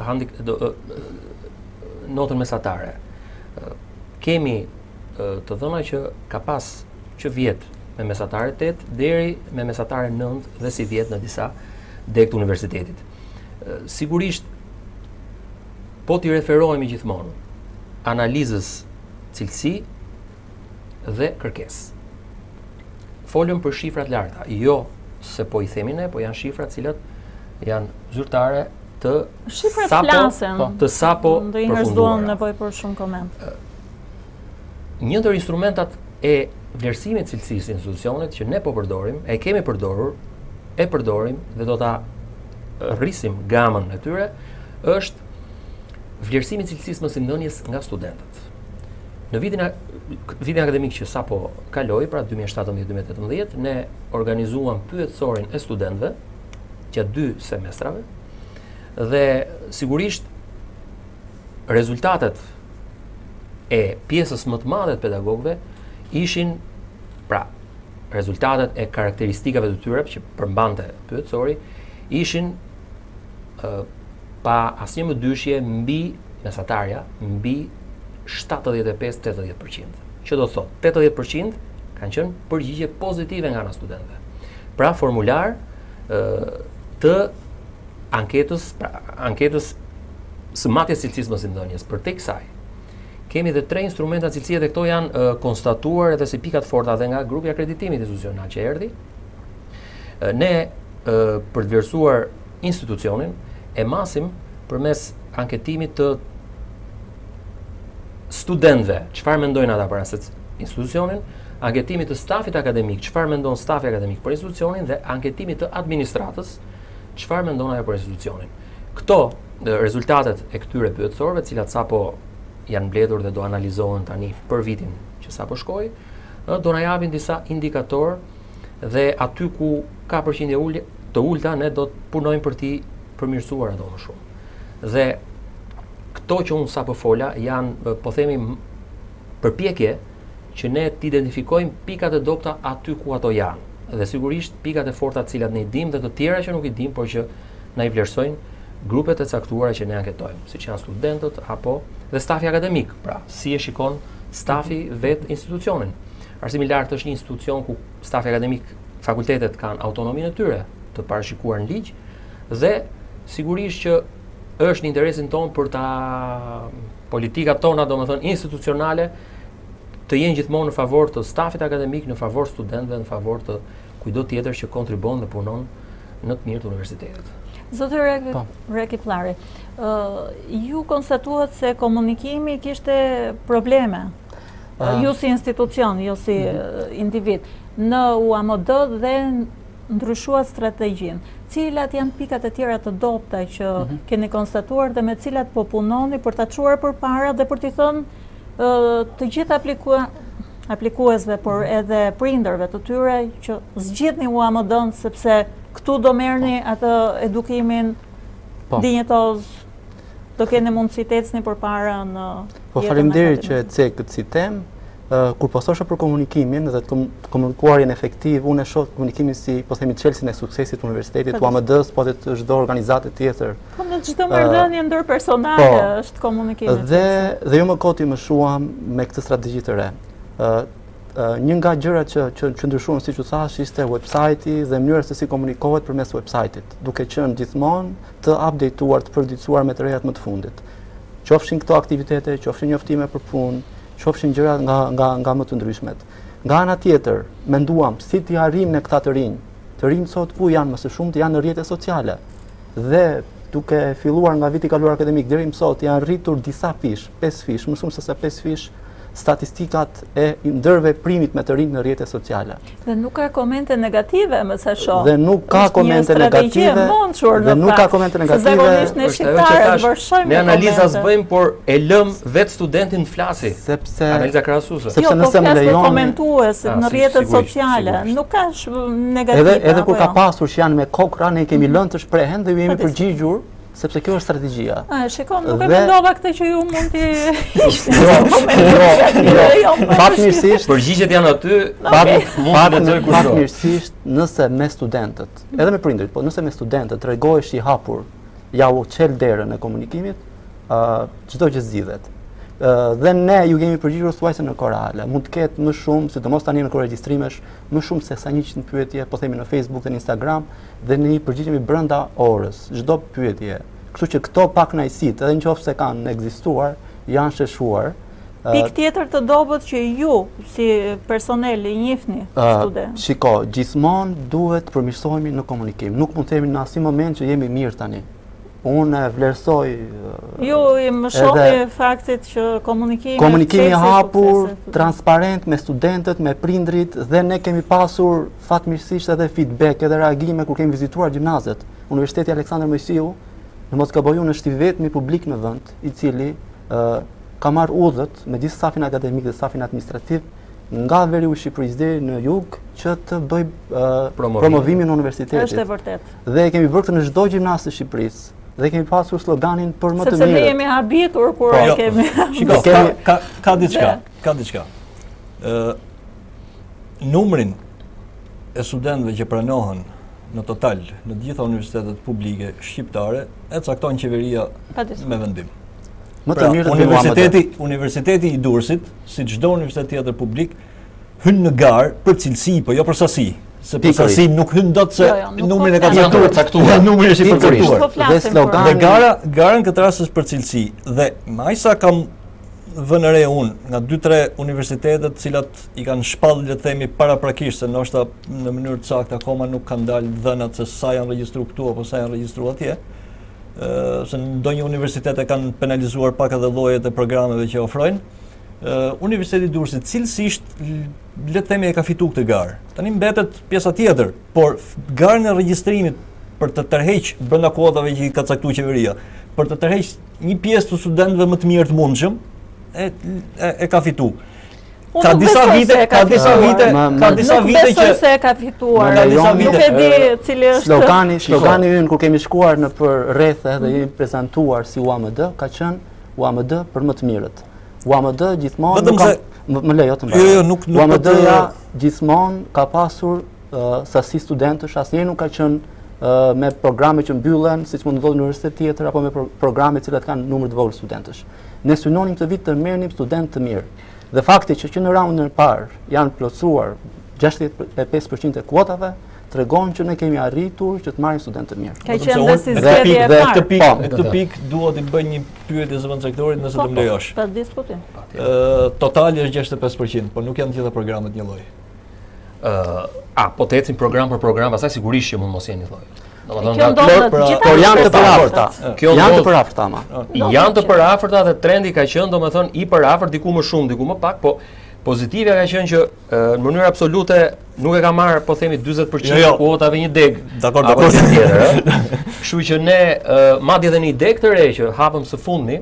[SPEAKER 2] notën mesatare kemi të dhëna që ka pas që vjet me mesatare tetë deri me mesatare nëntë dhe si vjet në disa deg të universitetit. Sigurisht po t'i referohemi gjithmonë analizës cilësi dhe kërkesë. Folëm për shifrat larta, jo se po i themi ne, po janë shifrat cilat janë zyrtare të
[SPEAKER 1] shifrat
[SPEAKER 2] sapo,
[SPEAKER 1] flasen,
[SPEAKER 2] po, të sapo
[SPEAKER 1] përfunduara. Nevojë për shumë koment.
[SPEAKER 2] Një ndër instrumentat e vlerësimit cilësisë të institucionit që ne po përdorim, e kemi përdorur, e përdorim dhe do ta rrisim gamën e tyre, është vlerësimi i cilësisë mësimdhënies nga studentët. Në vitin, vitin akademik që sa po kaloi, pra dy mijë e shtatëmbëdhjetë dy mijë e tetëmbëdhjetë, ne organizuam pyetësorin e studentëve gjatë dy semestrave dhe sigurisht rezultatet e pjesës më të madhe të pedagogëve ishin, pra, rezultatet e karakteristikave të tyre që përmbante pyetësori ishin uh, pa asnjë më dyshje mbi mesatarja, mbi shtatëdhjetë e pesë deri në tetëdhjetë përqind. Që do të thotë, tetëdhjetë përqind kanë qenë përgjigje pozitive nga ana studentëve. Pra formular uh, të anketës, pra anketës së matjes cilësisë mësimdhënies. Për te kësaj kemi dhe tre instrumenta cilësie dhe këto janë uh, konstatuar edhe si pikat forta dhe nga grupi akreditimit institucional që erdhi. Uh, ne uh, për të vlerësuar institucionin e masim përmes anketimit të studentëve, çfarë mendojnë ata për asaj institucionin, anketimit të stafit akademik, çfarë mendon stafi akademik për institucionin dhe anketimit të administratës, çfarë mendon ajo për institucionin. Këto uh, rezultatet e këtyre pyetësorëve, të cilat sapo janë mbledhur dhe do analizohen tani për vitin që sapo shkoi, do na japin disa indikator dhe aty ku ka përqindje ulje të ulta ne do të punojmë për t'i përmirësuar ato më shumë. Dhe këto që unë sapo fola janë, po themi, përpjekje që ne t'identifikojmë pikat e dobta aty ku ato janë. Dhe sigurisht pikat e forta të cilat ne i dimë dhe të tjera që nuk i dimë, por që na i vlerësojnë grupet e caktuara që ne anketojmë, siç janë studentët apo dhe stafi akademik, pra si e shikon stafi vet institucionin. Arsimi i lartë është një institucion ku stafi akademik, fakultetet kanë autonominë e tyre të parashikuar në ligj dhe sigurisht që është në interesin tonë për ta politikat tona, domethënë institucionale, të jenë gjithmonë në favor të stafit akademik, në favor studentëve, në favor të kujdo tjetër që kontribon dhe punon në të mirë të universitetit.
[SPEAKER 1] Zotëre Rakiplllari, uh, ju konstatuat se komunikimi kishte probleme, uh, ju si institucion, ju si uh, individ, në U A M D dhe ndryshuat strategjinë. Cilat janë pikat e tjera të dobta që uh -huh. keni konstatuar dhe me cilat po punoni për ta çuar përpara dhe për t'i thënë uh, të gjithë aplikua aplikuesve, por edhe prindërve të tyre që zgjidhni U A M D-n sepse këtu do merrni atë edukimin po. Dinjetoz, do keni mundësi të ecni përpara në
[SPEAKER 3] po faleminderit që e cek këtë si temë. Uh, kur po thosha për komunikimin dhe të kom komunikuarin efektiv, unë e shoh komunikimin si, po themi, çelësin e suksesit të universitetit, U A M D-s, po dhe të çdo organizate tjetër.
[SPEAKER 1] Po në çdo marrëdhënie uh, ndërpersonale po, është komunikimi.
[SPEAKER 3] Dhe dhe jo më koti më shuam me këtë strategji të re. Uh, Uh, një nga gjërat që, që, që ndryshuan, siç u thash, ishte website-i dhe mënyra se si komunikohet përmes website-it, duke qenë gjithmonë të updateuar, të përditësuar me të rejat më të fundit. Qofshin këto aktivitete, qofshin njoftime për punë, qofshin gjëra nga, nga, nga më të ndryshmet. Nga ana tjetër, menduam si t'i arrijmë ne këta të rinj. Të rinj sot ku janë, më së shumti janë në rrjetet sociale. Dhe duke filluar nga viti kaluar akademik deri më sot janë rritur disa fish, pesë fish, më shumë se sa pesë fish statistikat e ndërveprimit me të rinj në rrjetet sociale.
[SPEAKER 1] Dhe nuk ka komente negative, më sa shoh.
[SPEAKER 3] Dhe nuk ka komente negative. Dhe nuk ka komente negative.
[SPEAKER 1] Zakonisht ne shqiptarët vërshojmë.
[SPEAKER 2] Ne analiza s'bëjmë, por e lëm vetë studentin flasi.
[SPEAKER 3] Sepse
[SPEAKER 2] analiza krahasuese.
[SPEAKER 1] Sepse jo, nëse më lejon komentues në rrjetet sociale, nuk ka negative.
[SPEAKER 3] Edhe edhe kur ka pasur që janë me kokra, ne kemi lënë të shprehen dhe ju jemi përgjigjur sepse kjo është strategjia.
[SPEAKER 1] A, shikon, nuk e mendova këtë që ju mund t'i hiqni.
[SPEAKER 3] Jo, jo, fatmirësisht,
[SPEAKER 2] përgjigjet janë aty,
[SPEAKER 3] fatmirësisht, nëse me studentët, edhe me prindërit, po nëse me studentët tregohesh i hapur, ja u qel derën e komunikimit, çdo gjë zgjidhet. Dhe ne ju kemi përgjigjur thuajse në korale. Mund të ketë më shumë, sidomos tani në kohë regjistrimesh, më shumë se sa njëqind pyetje, po themi në Facebook dhe në Instagram, dhe ne i përgjigjemi brenda orës, çdo pyetje. Kështu që këto pak kënaqësitë, edhe nëse kanë ekzistuar, janë sheshuar.
[SPEAKER 1] Pikë tjetër të dobët që ju si personel i njihni student.
[SPEAKER 3] Shiko, gjithmonë duhet të përmirësohemi në komunikim. Nuk mund të themi në asnjë moment që jemi mirë tani. Unë vlerësoj...
[SPEAKER 1] Ju i më shohni faktit që komunikimi...
[SPEAKER 3] Komunikimi hapur, transparent me studentët, me prindrit, dhe ne kemi pasur fatmirësisht edhe feedback, edhe reagime kur kemi vizituar gjimnazet. Universiteti Aleksandër Mojsiu, në mos gabojun, është i vetmi publik në vend, i cili ka marrë udhët me gjithë stafin akademik dhe stafin administrativ nga veriu i Shqipërisë deri në jug që të bëj promovimin në universitetit.
[SPEAKER 1] Është e vërtet.
[SPEAKER 3] Dhe kemi bërë këtë në çdo gjimnaz të Shqipërisë. Dhe kemi pasur sloganin për më të mirë.
[SPEAKER 1] Sepse ne jemi habitur kur kemi...
[SPEAKER 4] Shiko, ka diçka, ka diçka. Numrin e studentëve që pranohen në total në gjitha universitetet publike shqiptare e cakton qeveria me vendim.
[SPEAKER 3] Më të mirë
[SPEAKER 4] universiteti, universiteti i Durrësit, si çdo universitet tjetër publik, hyn në garë për cilësi, po jo për sasi. Se për sasi nuk hyn dot se numrin e ka caktuar. Numri është i përcaktuar.
[SPEAKER 3] Dhe slogani
[SPEAKER 4] dhe gara, gara në këtë rast është për cilësi. Dhe më aq sa kam vënë re unë nga dy tre universitetet, të cilat i kanë shpallë, le të themi, paraprakisht, se ndoshta në mënyrë të saktë akoma nuk kanë dalë dhënat se sa janë regjistruar këtu apo sa janë regjistruar atje. Se ndonjë universitete kanë penalizuar pak edhe llojet e programeve që ofrojnë. Universiteti i Durrësit cilësisht, le të themi, e ka fituar këtë garë. Tani mbetet pjesa tjetër, por garën e regjistrimit për të tërheqë brenda kuotave që i ka caktuar qeveria, për të tërheqë një pjesë të studentëve më të mirë të mundshëm, e, e, e ka fituar. Ka disa vite, ka disa vite, ka disa vite që
[SPEAKER 1] se e ka fituar. Nuk e di cili është
[SPEAKER 3] slogani, slogani ynë kur kemi shkuar në për rrethe dhe jemi prezantuar si U A M D, ka qenë U A M D për më të mirët. U A M D gjithmonë nuk ka më lejo të mbaj.
[SPEAKER 4] Jo, jo, nuk nuk.
[SPEAKER 3] U A M D-ja gjithmonë ka pasur sasi studentësh, asnjëherë nuk ka qenë me programe që mbyllen, siç mund të ndodhë në universitet tjetër, apo me programe të cilat kanë numër të vogël studentësh. Ne synonim këtë vit të merrnim student të mirë. Dhe fakti që që në raundin e parë janë plotësuar gjashtëdhjetë e pesë përqind e kuotave, tregon që ne kemi arritur që të marrim student të mirë.
[SPEAKER 1] Ka qenë dhe si zgjedhje e
[SPEAKER 4] parë.
[SPEAKER 1] parë.
[SPEAKER 4] Këtë pikë, në këtë pikë dua të bëj një pyetje zëvendës sektorit nëse do më lejosh.
[SPEAKER 1] Pa diskutim.
[SPEAKER 4] Ë totali është gjashtëdhjetë e pesë përqind, por nuk janë të gjitha programet një lloj.
[SPEAKER 2] Ë, a po të ecin program për program, pastaj sigurisht që mund mos jeni lloj.
[SPEAKER 3] Por janë të përafërta. Janë të përafërta ama.
[SPEAKER 2] Janë të përafërta dhe trendi ka qenë, domethënë, i përafërt, diku më shumë, diku më pak, po pozitive ka qenë që në mënyrë absolute nuk e ka marrë, po themi, dyzet përqind të kuotave një deg.
[SPEAKER 4] Dakor,
[SPEAKER 2] dakor. Kështu që ne madje edhe një deg të re që hapëm së fundmi,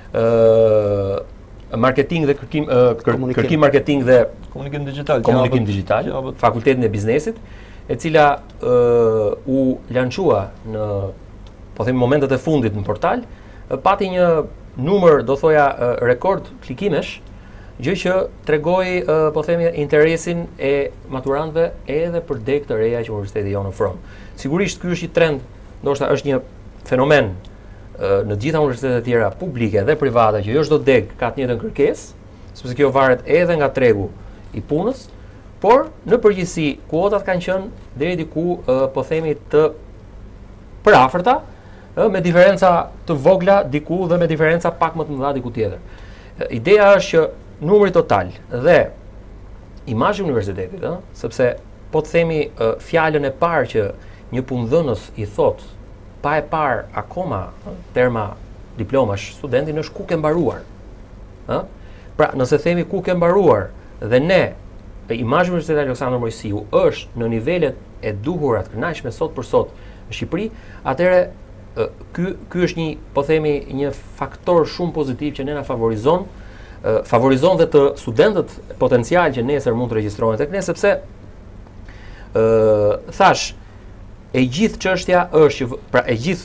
[SPEAKER 2] marketing dhe kërkim kërkim marketing dhe
[SPEAKER 4] komunikim digital,
[SPEAKER 2] komunikim digital, Fakultetin e Biznesit, e cila u lançua në, po themi, momentet e fundit në portal, pati një numër, do thoja, rekord klikimesh, gjë që tregoi, po themi, interesin e maturantëve edhe për deg të reja që universiteti jonë ofron. Sigurisht ky është një trend, ndoshta është një fenomen në gjitha universitetet e tjera publike dhe private që jo çdo deg ka të njëjtën kërkesë, sepse kjo varet edhe nga tregu i punës, por në përgjithësi kuotat kanë qenë deri diku, po themi, të përafërta, me diferenca të vogla diku dhe me diferenca pak më të mëdha diku tjetër. Ideja është që numri total dhe imazhi i universitetit, ëh, sepse po të themi fjalën e parë që një punëdhënës i thot pa e parë akoma terma diplomash studentin është ku ke mbaruar. Ëh? Pra, nëse themi ku ke mbaruar dhe ne imazhi i Universitetit Aleksandër Mojsiu është në nivelet e duhura të kënaqshme sot për sot në Shqipëri, atëherë ky ky është një, po themi, një faktor shumë pozitiv që ne na favorizon favorizon dhe të studentët potencial që nesër mund të regjistrohen tek ne, sepse ë thash e gjithë çështja është që, pra e gjithë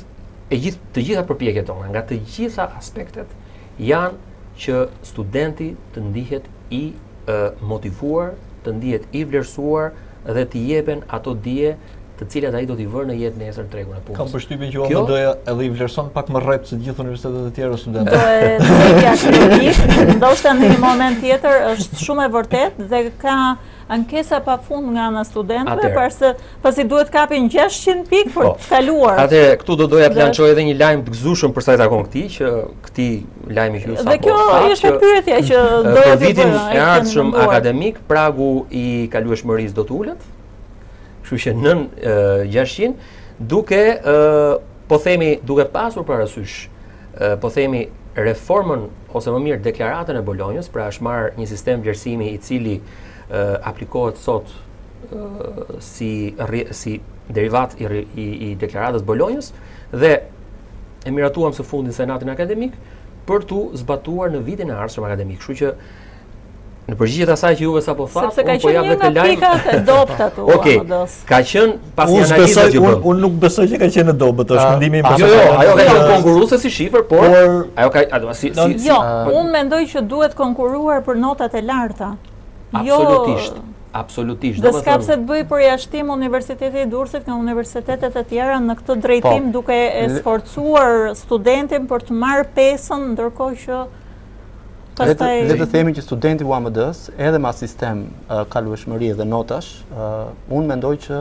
[SPEAKER 2] e gjithë, të gjitha përpjekjet tona, nga të gjitha aspektet, janë që studenti të ndihet i uh, motivuar, të ndihet i vlerësuar dhe të jepen ato dije të cilat ai do t'i vërë në jetë nesër tregun e punës.
[SPEAKER 4] Kam përshtypjen që O M D-ja edhe i vlerëson pak më rrep se gjithë universitetet e tjera studentë.
[SPEAKER 1] Do e thekja kritik, ndoshta në një moment tjetër është shumë e vërtet dhe ka ankesa pa fund nga ana studentëve, përse pasi duhet kapin gjashtë qind pikë për të kaluar.
[SPEAKER 2] Atëherë këtu do doja të lançoj edhe një lajm të gëzueshëm për sa i takon këtij, që këtij lajmi që ju sapo.
[SPEAKER 1] Dhe kjo ishte pyetja që doja
[SPEAKER 2] të bëj. Për
[SPEAKER 1] të
[SPEAKER 2] vitin e ardhshëm akademik, pragu i kalueshmërisë do të ulet. Kështu që nën gjashtëqind, duke po themi duke pasur parasysh, po themi reformën ose më mirë deklaratën e Bolonjës, pra është marrë një sistem vlerësimi i cili Uh, aplikohet sot uh, si, si derivat i, i, i deklaratës Bolonjës dhe e miratuam së fundin senatin akademik për tu zbatuar në vitin e ardhshëm akademik. Kështu që në përgjigje të asaj që juve sapo thatë, unë po jap këtë lajm.
[SPEAKER 1] Sepse ka qenë një nga pikat e dobta tu.
[SPEAKER 2] Okej, ka qenë pas një analizë që bën.
[SPEAKER 4] Unë nuk besoj që ka qenë e dobët, është mendimi im.
[SPEAKER 2] Jo, jo, ajo ka qenë konkurruese si shifër, por ajo ka si si
[SPEAKER 1] Jo, unë mendoj që duhet konkurruar për notat e larta.
[SPEAKER 2] Absolutisht, absolutisht.
[SPEAKER 1] Dhe s'ka pse të bëj përjashtim Universiteti i Durrësit nga universitetet e tjera në këtë drejtim, duke e sforcuar studentin për të marrë pesën, ndërkohë që pastaj
[SPEAKER 3] le të themi që studenti U A M D-s, edhe me sistem kalueshmërie dhe notash, unë mendoj që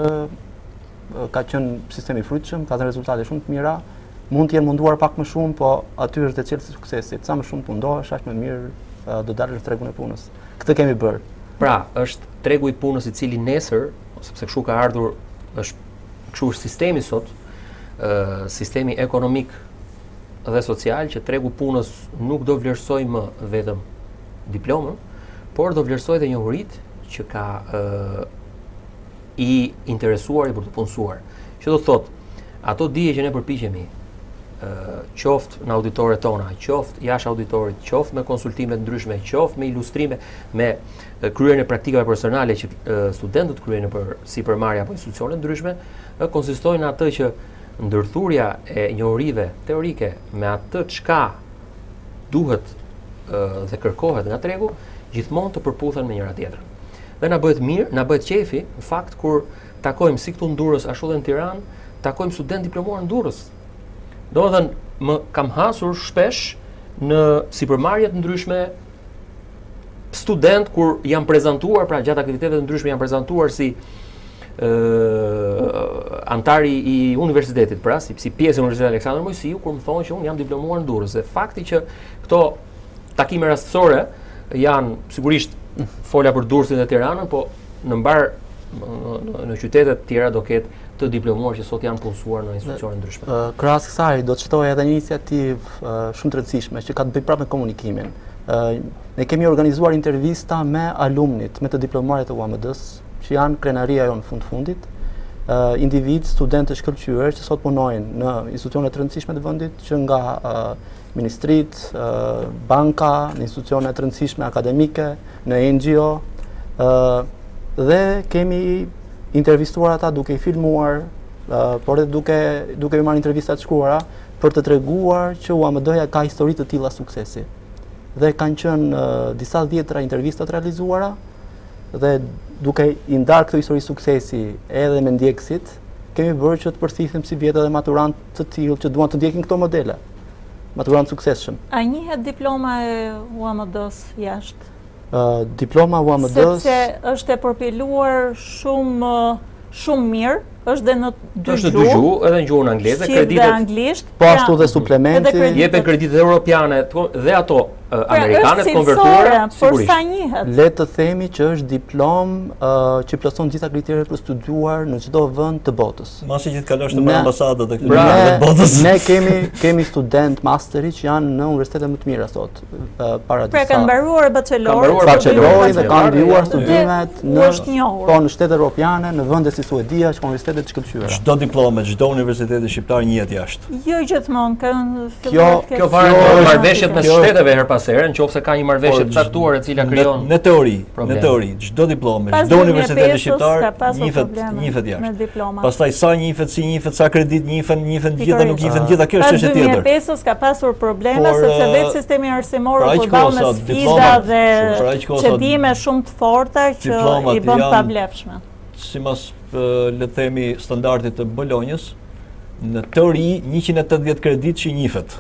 [SPEAKER 3] ka qenë sistemi i frutshëm, ka dhënë rezultate shumë të mira. Mund të jenë munduar pak më shumë, po aty është dhe çelësi i suksesit. Sa më shumë pundohesh, aq më mirë do dalësh në tregun e punës. Këtë kemi bërë.
[SPEAKER 2] Pra, është tregu i punës i cili nesër, sepse kështu ka ardhur, është kështu është sistemi sot, uh, sistemi ekonomik dhe social, që tregu punës nuk do vlerësoj më vetëm diplomën, por do vlerësoj dhe njohuritë që ka uh, i interesuar i për të punësuar. Që do thotë, ato dije që ne përpiqemi, uh, qoftë në auditoret tona, qoftë jashtë auditorit, qoftë me konsultime të ndryshme, qoftë me ilustrime, me kryerjen e praktikave personale që uh, studentët kryejnë për sipërmarrje apo institucione ndryshme, uh, konsistojnë në atë që ndërthurja e njohurive teorike me atë çka duhet uh, dhe kërkohet nga tregu, gjithmonë të përputhen me njëra tjetrën. Dhe na bëhet mirë, na bëhet qefi, në fakt kur takojmë si këtu në Durrës ashtu edhe në Tiranë, takojmë student diplomuar në Durrës. Domethënë, më kam hasur shpesh në sipërmarrje të ndryshme student kur janë prezantuar, pra gjatë aktiviteteve të ndryshme janë prezantuar si uh, antari i universitetit, pra si, si pjesë e Universitetit Aleksandër Mojsiu, kur më thonë që unë jam diplomuar në Durrës. Dhe fakti që këto takime rastësore janë sigurisht fola për Durrësin dhe Tiranën, po në mbar në, në qytetet tjera do ketë të diplomuar që sot janë punësuar në institucione ndryshme.
[SPEAKER 3] Uh, Krahas kësaj do të shtoj edhe një iniciativë uh, shumë të rëndësishme që ka të bëjë prapë me komunikimin. Uh, ne kemi organizuar intervista me alumnit, me të diplomuarit e U A M D-s, që janë krenaria jo në fund fundit, uh, individ, studentë të shkëlqyer që sot punojnë në institucione të rëndësishme të vendit, që nga uh, ministrit, uh, banka, në institucione të rëndësishme akademike, në N G O, uh, dhe kemi intervistuar ata duke i filmuar, uh, por edhe duke duke i marrë intervista të shkruara për të treguar që U A M D-ja ka histori të tilla suksesi. Dhe kanë qenë uh, disa dhjetra intervistat realizuara dhe duke i ndarë këtë histori suksesi edhe me ndjekësit, kemi bërë që të përthithem si vjetë edhe maturantë të tillë që duan të ndjekin këto modele. Maturantë suksesshëm.
[SPEAKER 1] A njihet diploma e U A M D-s jashtë?
[SPEAKER 3] Uh, diploma U A M D-s
[SPEAKER 1] sepse është e përpiluar shumë shumë mirë, është dhe në dy
[SPEAKER 2] është dy gjuhë, edhe në gjuhën angleze, kreditet
[SPEAKER 1] anglisht,
[SPEAKER 3] po ashtu dhe suplementi,
[SPEAKER 2] jepen kreditet europiane dhe ato uh, amerikanet konvertuara,
[SPEAKER 1] por sa njihet.
[SPEAKER 3] Le të themi që është diplom uh, që plotëson gjitha kriteret për studiuar në çdo vend të botës.
[SPEAKER 4] Masi që të kalosh në ambasadat e këtyre
[SPEAKER 3] ne,
[SPEAKER 4] vendeve të botës.
[SPEAKER 3] Ne kemi kemi student masteri që janë në universitete më të mira sot, uh, para disa.
[SPEAKER 1] Pra kanë mbaruar bachelor,
[SPEAKER 3] bachelor dhe kanë mbaruar studimet në
[SPEAKER 1] është njohur.
[SPEAKER 3] po në shtete europiane, në vende si Suedia, që ka universitet universitete të shkëlqyera.
[SPEAKER 4] Çdo diplomë, çdo universiteti shqiptar njihet jashtë.
[SPEAKER 1] Jo gjithmonë kanë
[SPEAKER 2] filluar. Kjo varet nga marrëveshjet mes shteteve her pas here, nëse ka një marrëveshje të caktuar e cila krijon.
[SPEAKER 4] Në teori, në teori, çdo diplomë, çdo universitet shqiptar njihet njihet jashtë. Pastaj sa njihet, si njihet, sa kredit njihen, njihen gjithë, nuk njihen gjithë, kjo është çështje tjetër.
[SPEAKER 1] Pas dy mijë e pesës ka pasur probleme sepse vetë sistemi arsimor u përball me sfida dhe çdime shumë të forta që i bën pavlefshme.
[SPEAKER 4] Sipas le të themi standardit të Bolonjës, në teori njëqind e tetëdhjetë kredit që njihet.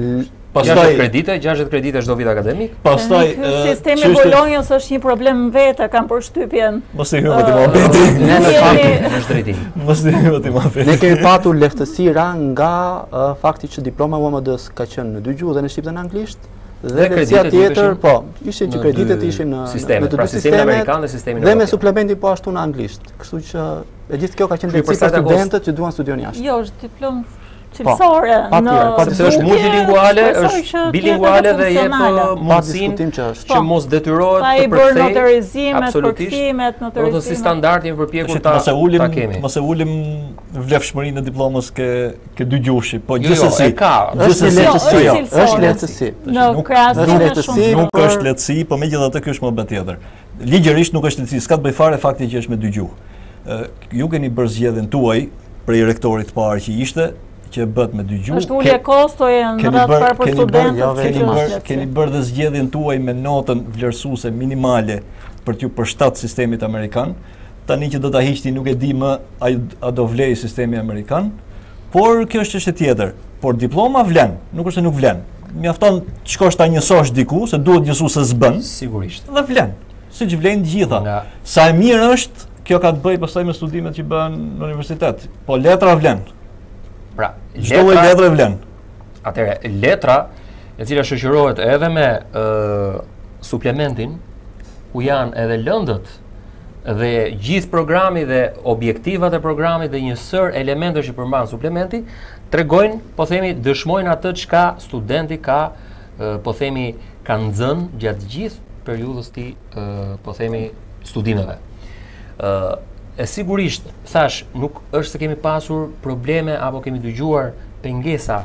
[SPEAKER 2] Pastaj kredite, gjashtëdhjetë kredite çdo vit akademik.
[SPEAKER 4] Pastaj
[SPEAKER 1] sistemi Bolonjës është një problem vetë, kam përshtypjen.
[SPEAKER 4] Mos e hymë ti mohabeti.
[SPEAKER 3] Ne në fakt
[SPEAKER 2] është drejtim.
[SPEAKER 4] Mos e hymë ti mohabeti.
[SPEAKER 3] Ne kemi patur lehtësira nga fakti që diploma U M D-s ka qenë në dy gjuhë dhe në shqip dhe në anglisht. Dhe lehtësia tjetër, po, ishte që kreditet ishin në
[SPEAKER 2] të dy sistemet amerikan dhe sistemin
[SPEAKER 3] evropian. Dhe me suplementin po ashtu në anglisht. Kështu që e gjithë kjo ka qenë lehtësi për studentët që duan studion jashtë.
[SPEAKER 1] Jo, është diplomë cilësore.
[SPEAKER 2] Sepse është multilinguale, është bilinguale dhe jep mundësinë që mos detyrohet të përkthej.
[SPEAKER 1] Notarizimet, përkthimet, notarizimet.
[SPEAKER 2] Si standard jemi përpjekur ta ta kemi.
[SPEAKER 4] Mos e ulim vlefshmërinë e diplomës ke ke dy gjuhëshi, po gjithsesi.
[SPEAKER 3] Është lehtësi, është lehtësi.
[SPEAKER 1] Në krahasim me shumë.
[SPEAKER 4] Nuk është lehtësi, po megjithatë ky është më tjetër. Ligjërisht nuk është lehtësi, s'ka të bëj fare fakti që është me dy gjuhë. Ju keni bërë zgjedhjen tuaj prej rektorit të parë që ishte që bëhet me dy gjuhë.
[SPEAKER 1] Është ulje kostoje në radhë parë për studentët.
[SPEAKER 4] Keni bërë dhe zgjedhjen tuaj me notën vlerësuese minimale për t'ju përshtat sistemit amerikan. Tani që do ta hiqni nuk e di më a do vlej sistemi amerikan, por kjo është çështje tjetër. Por diploma vlen, nuk është se nuk vlen. Mjafton të shkosh ta njësosh diku se duhet njësu se s'bën.
[SPEAKER 2] Sigurisht.
[SPEAKER 4] Dhe vlen. Siç vlen të gjitha. Sa e mirë është, kjo ka të bëjë pastaj me studimet që bëhen në universitet. Po letra vlen.
[SPEAKER 2] Pra,
[SPEAKER 4] çdo lloj letre vlen.
[SPEAKER 2] Atëherë, letra e cila shoqërohet edhe me uh, suplementin, ku janë edhe lëndët dhe gjithë programi dhe objektivat e programit dhe një sër elementësh që përmban suplementi, tregojnë, po themi, dëshmojnë atë çka studenti ka, uh, po themi, ka nxënë gjatë gjithë periudhës të uh, po themi, studimeve. Uh, E sigurisht, thash, nuk është se kemi pasur probleme apo kemi dëgjuar pengesa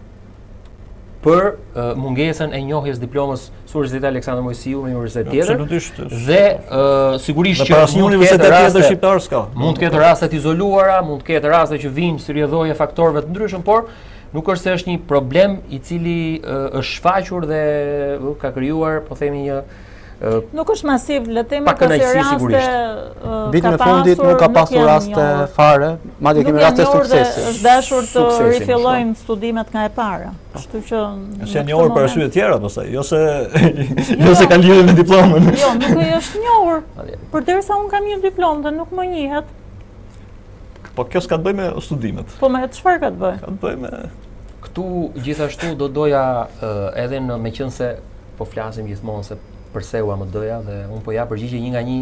[SPEAKER 2] për uh, mungesën e njohjes diplomës së Universitetit Aleksandër Mojsiu me universitet tjetër.
[SPEAKER 4] Absolutisht.
[SPEAKER 2] Dhe uh, sigurisht
[SPEAKER 4] që mund të universitet tjetër shqiptar s'ka.
[SPEAKER 2] Mund të ketë rastet izoluara, mund të ketë raste që vijnë si rrjedhoje faktorëve të ndryshëm, por nuk është se është një problem i cili uh, është shfaqur dhe uh, ka krijuar, po themi, një
[SPEAKER 1] nuk është masiv, le të themi ka raste
[SPEAKER 3] vitin e fundit nuk ka pasur raste fare, madje kemi raste suksesi.
[SPEAKER 1] Është dashur të rifillojnë studimet nga e para. Kështu që
[SPEAKER 4] është janë njohur për arsye të tjera pastaj, jo se jo se kanë lidhje me diplomën.
[SPEAKER 1] Jo, nuk është njohur. Përderisa un kam një diplomë dhe nuk më njihet.
[SPEAKER 4] Po kjo s'ka të bëjë me studimet.
[SPEAKER 1] Po me çfarë ka të bëjë?
[SPEAKER 4] Ka të bëjë me
[SPEAKER 2] këtu gjithashtu do doja edhe në meqense po flasim gjithmonë se përse U A M D-ja dhe unë po ja përgjigje një nga një.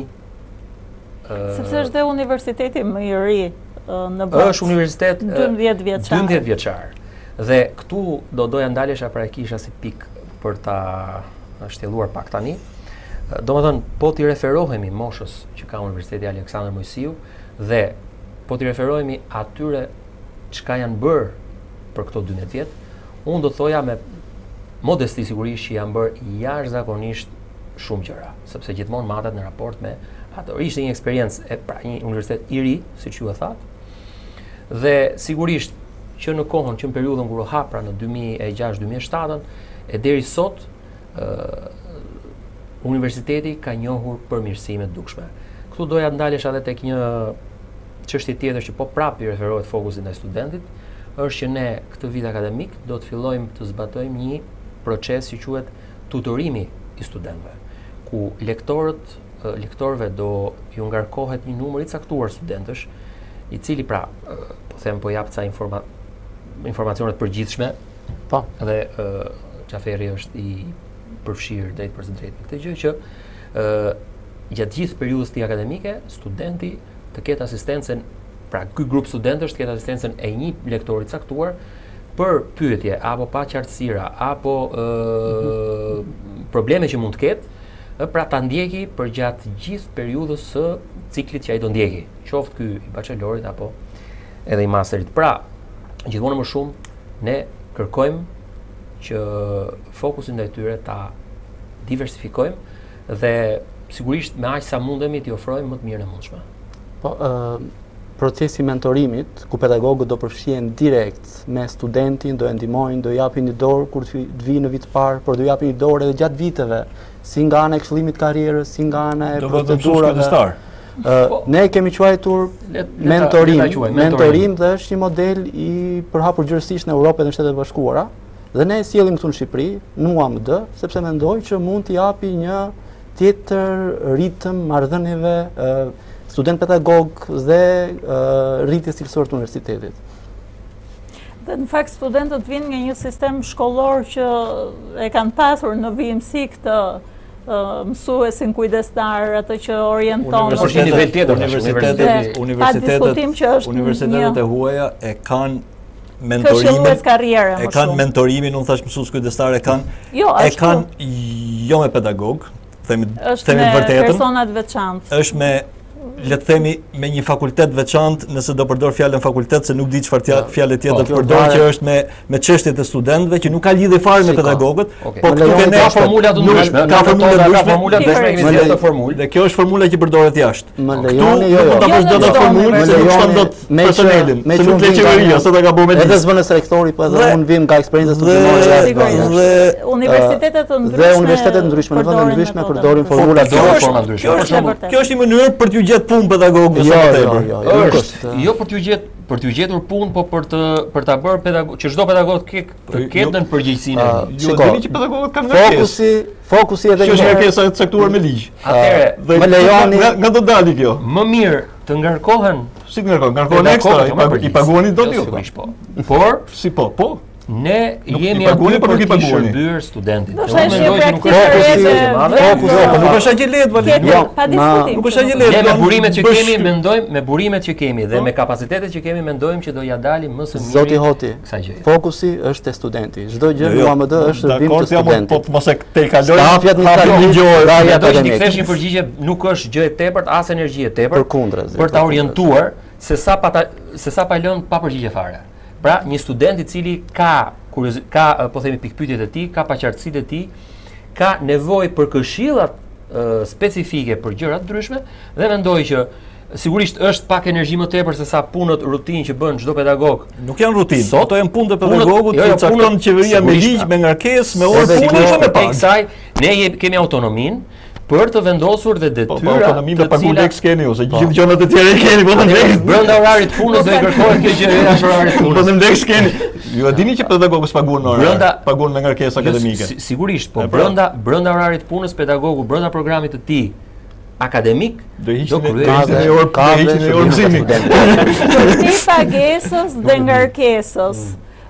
[SPEAKER 1] Sepse është dhe universiteti më i ri në botë.
[SPEAKER 2] Është universitet
[SPEAKER 1] dymbëdhjetë vjeçar.
[SPEAKER 2] dymbëdhjetë vjeçar. Dhe këtu do doja ndalesha pra e kisha si pik për ta shtjelluar pak tani. Domethënë, po t'i referohemi moshës që ka Universiteti Aleksandër Mojsiu dhe po t'i referohemi atyre çka janë bërë për këto dymbëdhjetë vjet, unë do thoja me modesti sigurisht që janë bërë jashtëzakonisht shumë gjëra, sepse gjithmonë matet në raport me ato. Ishte një eksperiencë e pra një universitet i ri, siç ju e thatë. Dhe sigurisht që në kohën, që në periudhën kur u hap pra në dy mijë e gjashtë dy mijë e shtatë e deri sot uh, universiteti ka njohur përmirësime të dukshme. Këtu doja të ndalesh edhe tek një çështje tjetër që po prapë i referohet fokusit ndaj studentit, është që ne këtë vit akademik do të fillojmë të zbatojmë një proces që quhet tutorimi i studentëve, ku lektorët, lektorëve do ju ngarkohet një numër i caktuar studentësh, i cili pra, po them po jap ca informa informacione të përgjithshme,
[SPEAKER 3] po,
[SPEAKER 2] dhe Xhaferi është i përfshirë drejt për së drejtë këtë gjë që gjatë gjithë periudhës tij akademike, studenti të ketë asistencën, pra ky grup studentësh të ketë asistencën e një lektori i caktuar për pyetje apo pa qartësira apo e, mm-hmm. probleme që mund të ketë, pra ta ndjeki për gjatë gjithë periudhës së ciklit që ai do ndjeki, qoftë ky i bachelorit apo edhe i masterit. Pra, gjithmonë më shumë ne kërkojmë që fokusin ndaj tyre ta diversifikojmë dhe sigurisht me aq sa mundemi t'i ofrojmë më të mirën e mundshme.
[SPEAKER 3] Po, uh, procesi mentorimit, ku pedagogët do përfshihen direkt me studentin, do e ndihmojnë, do japin një dorë kur të vinë në vit të parë, por do japin një dorë edhe gjatë viteve, si nga ana e këshillimit karrierës, si nga ana e procedurave. Uh, ne kemi quajtur mentorim, mentorim dhe është një model i përhapur gjërësisht në Europë dhe në Shtetet e Bashkuara, dhe ne e sjellim këtu në Shqipëri, në U A M D, sepse mendoj që mund t'i japi një tjetër ritëm marrëdhënieve uh, student pedagog dhe uh, rritjes cilësore të universitetit.
[SPEAKER 1] Dhe në fakt studentët vinë nga një sistem shkollor që e kanë pasur në V M C këtë uh, mësuesin kujdestar, atë që orienton.
[SPEAKER 4] Universitetet, universitetet,
[SPEAKER 1] universitetet,
[SPEAKER 4] universitetet e huaja e kanë mentorimin, e kanë mentorimin, unë thash mësues kujdestar, e kanë,
[SPEAKER 1] jo,
[SPEAKER 4] e kanë jo me pedagog, themi,
[SPEAKER 1] është
[SPEAKER 4] themi
[SPEAKER 1] me
[SPEAKER 4] vërtetën,
[SPEAKER 1] personat veçantë.
[SPEAKER 4] Është me le të themi me një fakultet veçantë, nëse do përdor fjalën fakultet, se nuk di çfarë fjalë tjetër të përdor, që është me me çështjet e studentëve, që nuk ka lidhje fare me pedagogët, po këtu ke ne
[SPEAKER 2] formula të ndryshme,
[SPEAKER 4] ka formula të ndryshme,
[SPEAKER 2] formula të ndryshme kemi zgjedhur formulë.
[SPEAKER 4] Dhe kjo është formula që përdoret jashtë.
[SPEAKER 3] Më lejoni, jo, jo.
[SPEAKER 4] Ta bësh dot formulë, se nuk shton dot personelin, se nuk le qeveria, se ta ka bëu me
[SPEAKER 3] edhe zvënës rektori, po edhe unë vim nga eksperjenca studimore.
[SPEAKER 1] Dhe universitetet të ndryshme.
[SPEAKER 3] Dhe universitetet ndryshme në vende ndryshme përdorin formula të ndryshme.
[SPEAKER 4] Kjo është një mënyrë për t'u gjetur punë pedagogëve sa më tepër.
[SPEAKER 2] Është jo për t'u gjetur për t'u gjetur punë, po për të për ta bërë pedagog që çdo pedagog të ketë në përgjegjësinë.
[SPEAKER 4] Ju dini që pedagogët kanë ngarkesë.
[SPEAKER 3] Fokusi, fokusi edhe
[SPEAKER 4] kjo është ngarkesa e caktuar me ligj.
[SPEAKER 2] Atëherë,
[SPEAKER 3] më lejoni
[SPEAKER 4] nga do dali kjo.
[SPEAKER 2] Më mirë të ngarkohen,
[SPEAKER 4] si të ngarkohen? Ngarkohen ekstra, i paguani dot ju.
[SPEAKER 2] Por
[SPEAKER 4] si po, po.
[SPEAKER 2] Ne jemi aty për të shërbyer studentin.
[SPEAKER 1] Do të thashë një praktikë
[SPEAKER 4] fokusi, nuk është aq lehtë vali.
[SPEAKER 1] Pa diskutim.
[SPEAKER 4] Nuk është aq lehtë.
[SPEAKER 2] Ne me burimet që kemi mendojmë, me burimet që kemi dhe me kapacitetet që kemi mendojmë që do ja dalim më së miri.
[SPEAKER 3] Zoti Hoti, fokusi është te studenti. Çdo gjë në U A M D është shërbim të studentit.
[SPEAKER 4] Po mos e te kaloj.
[SPEAKER 3] Stafja administrative,
[SPEAKER 2] do të kthesh një përgjigje, nuk është gjë e tepërt, as energji e tepërt.
[SPEAKER 3] Përkundër,
[SPEAKER 2] për ta orientuar se sa pa se sa pa lënë pa përgjigje fare. Pra, një student i cili ka, ka po themi pikpyetjet e tij, ka paqartësitë e tij, ka nevojë për këshillat uh, specifike për gjëra të ndryshme dhe mendoj që sigurisht është pak energji më tepër se sa punët rutinë që bën çdo pedagog.
[SPEAKER 4] Nuk janë rutinë, ato janë punë të pedagogut, që cakton qeveria me ligj, me ngarkesë, me orë punë dhe me pak.
[SPEAKER 2] Kësaj ne kemi autonominë për të vendosur dhe detyra
[SPEAKER 4] autonomi me pagu leks keni ose gjithë gjërat e tjera keni, po leks
[SPEAKER 2] brenda orarit punës do i kërkohet kjo gjë jashtë orarit punës.
[SPEAKER 4] Po them leks keni. Ju e dini që pedagogët paguhen në orar, paguhen me ngarkesë akademike.
[SPEAKER 2] Sigurisht, po brenda brenda orarit punës pedagogu brenda programit të tij akademik
[SPEAKER 4] do hiqin e orë ka hiqin e orë mësimi.
[SPEAKER 1] Ti pagesës dhe ngarkesës.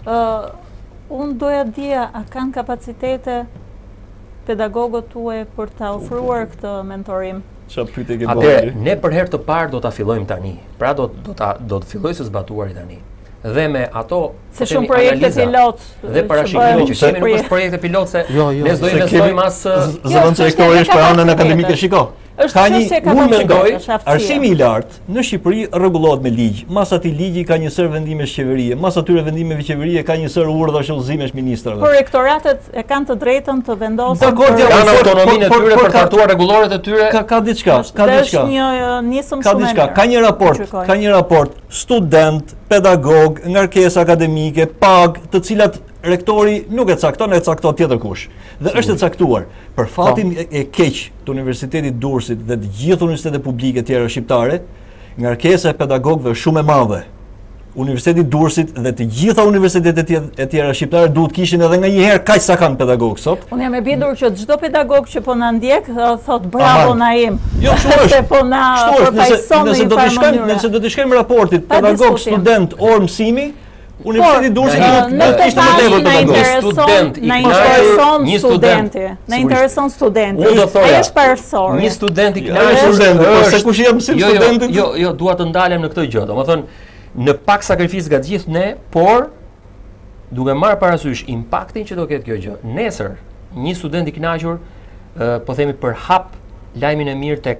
[SPEAKER 1] Unë doja dija a kanë kapacitete pedagogët tuaj për ta ofruar këtë mentorim?
[SPEAKER 4] Çfarë pyetje ke
[SPEAKER 2] bërë? Atë ne për herë të parë do ta fillojmë tani. Pra do do ta do të fillojë së zbatuari tani. Dhe me ato
[SPEAKER 1] se shumë projekte pilot
[SPEAKER 2] dhe parashikime që kemi nuk është projekte pilot se ne do investojmë as
[SPEAKER 4] zëvendësi rektori është për anën akademike, shiko.
[SPEAKER 1] Ka një
[SPEAKER 4] unë mendoj arsimi i lartë në Shqipëri rregullohet me ligj. Mas atij ligji ka një sër vendimesh qeverie, mas atyre vendimeve qeverie ka një sër urdhash udhëzimesh ministrave.
[SPEAKER 1] Por rektoratet e kanë të drejtën të vendosin.
[SPEAKER 2] Dakor, kanë autonominë e tyre për të hartuar rregulloret e tyre.
[SPEAKER 4] Ka ka diçka, ka diçka.
[SPEAKER 1] Është një nisëm
[SPEAKER 4] shumë. Ka diçka, ka një raport, ka një raport student, pedagog, ngarkesë akademike, pag, të cilat rektori nuk e cakton, e cakton tjetër kush. Dhe është e caktuar për fatin e keq të Universitetit Durrësit dhe të gjithë universitetet publike tjera shqiptare, ngarkesa e pedagogëve është shumë e madhe. Universiteti Durrësit dhe të gjitha universitetet e tjera shqiptare duhet kishin edhe nga një herë kaq sa kanë pedagogë sot.
[SPEAKER 1] Unë jam e bindur që çdo pedagog që po na ndjek thot bravo Naim.
[SPEAKER 4] Jo, kështu është.
[SPEAKER 1] Se po na përfaqëson në një farë mënyrë.
[SPEAKER 4] Nëse do të shkojmë raportit pedagog, student, orë mësimi, Universiteti Durrësit
[SPEAKER 1] në të tash na intereson, na intereson studenti, na intereson studenti. Ai është parësor.
[SPEAKER 2] Një student i
[SPEAKER 4] kënaqur, po se kush jam si studentit?
[SPEAKER 2] Jo, jo, dua të ndalem në këtë gjë. Domethënë, në pak sakrificë nga të gjithë ne, por duke marrë parasysh impaktin që do ketë kjo gjë. Nesër, një student i kënaqur, po themi për hap lajmin e mirë tek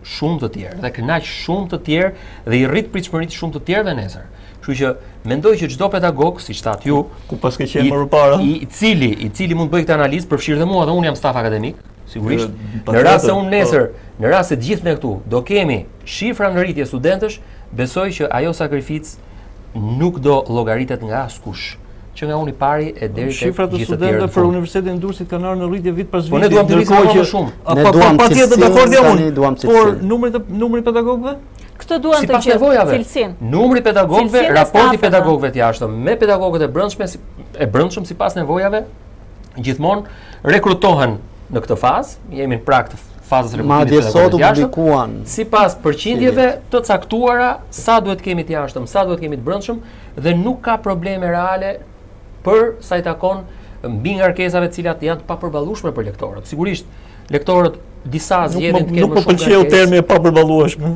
[SPEAKER 2] shumë të tjerë dhe kënaq shumë të tjerë dhe i rrit pritshmëritë shumë të tjerëve nesër. Kështu që mendoj që çdo pedagog, siç thatë ju,
[SPEAKER 4] ku pas ke qenë më përpara,
[SPEAKER 2] i cili i cili mund të bëjë këtë analizë, përfshirë dhe mua, dhe unë jam staf akademik, sigurisht. Në rast se unë nesër, në rast se gjithë ne këtu do kemi shifra në rritje studentësh, besoj që ajo sakrificë nuk do llogaritet nga askush. Që nga unë i pari e deri tek
[SPEAKER 4] shifrat e studentëve për Universitetin e Durrësit kanë ardhur në rritje vit pas viti.
[SPEAKER 2] Po ne duam të rrisim më shumë.
[SPEAKER 3] Ne duam
[SPEAKER 4] patjetër dakord jam unë. Por
[SPEAKER 3] cilësinë.
[SPEAKER 4] numri numri pedagogëve?
[SPEAKER 1] Këtë duam të
[SPEAKER 2] Sipas nevojave.
[SPEAKER 1] cilësinë.
[SPEAKER 2] Numri pedagogëve,
[SPEAKER 1] Cilësinë e
[SPEAKER 2] raporti
[SPEAKER 1] stafeve.
[SPEAKER 2] pedagogëve të jashtëm me pedagogët e brendshme si- e brendshëm sipas nevojave, gjithmonë rekrutohen në këtë fazë. Jemi në prag të fazës rekrutimit
[SPEAKER 3] Madje
[SPEAKER 2] të
[SPEAKER 3] sot u
[SPEAKER 2] pedagogëve të jashtëm.
[SPEAKER 3] publikuan
[SPEAKER 2] Sipas përqindjeve të caktuara, sa duhet kemi të jashtëm, sa duhet kemi të brendshëm dhe nuk ka probleme reale për sa i takon mbi ngarkesave të cilat janë të papërballueshme për lektorët. Sigurisht, lektorët disa zgjedhin të kenë
[SPEAKER 4] Nuk
[SPEAKER 2] më
[SPEAKER 4] më
[SPEAKER 2] shumë
[SPEAKER 4] pëlqeu termi e papërballueshme.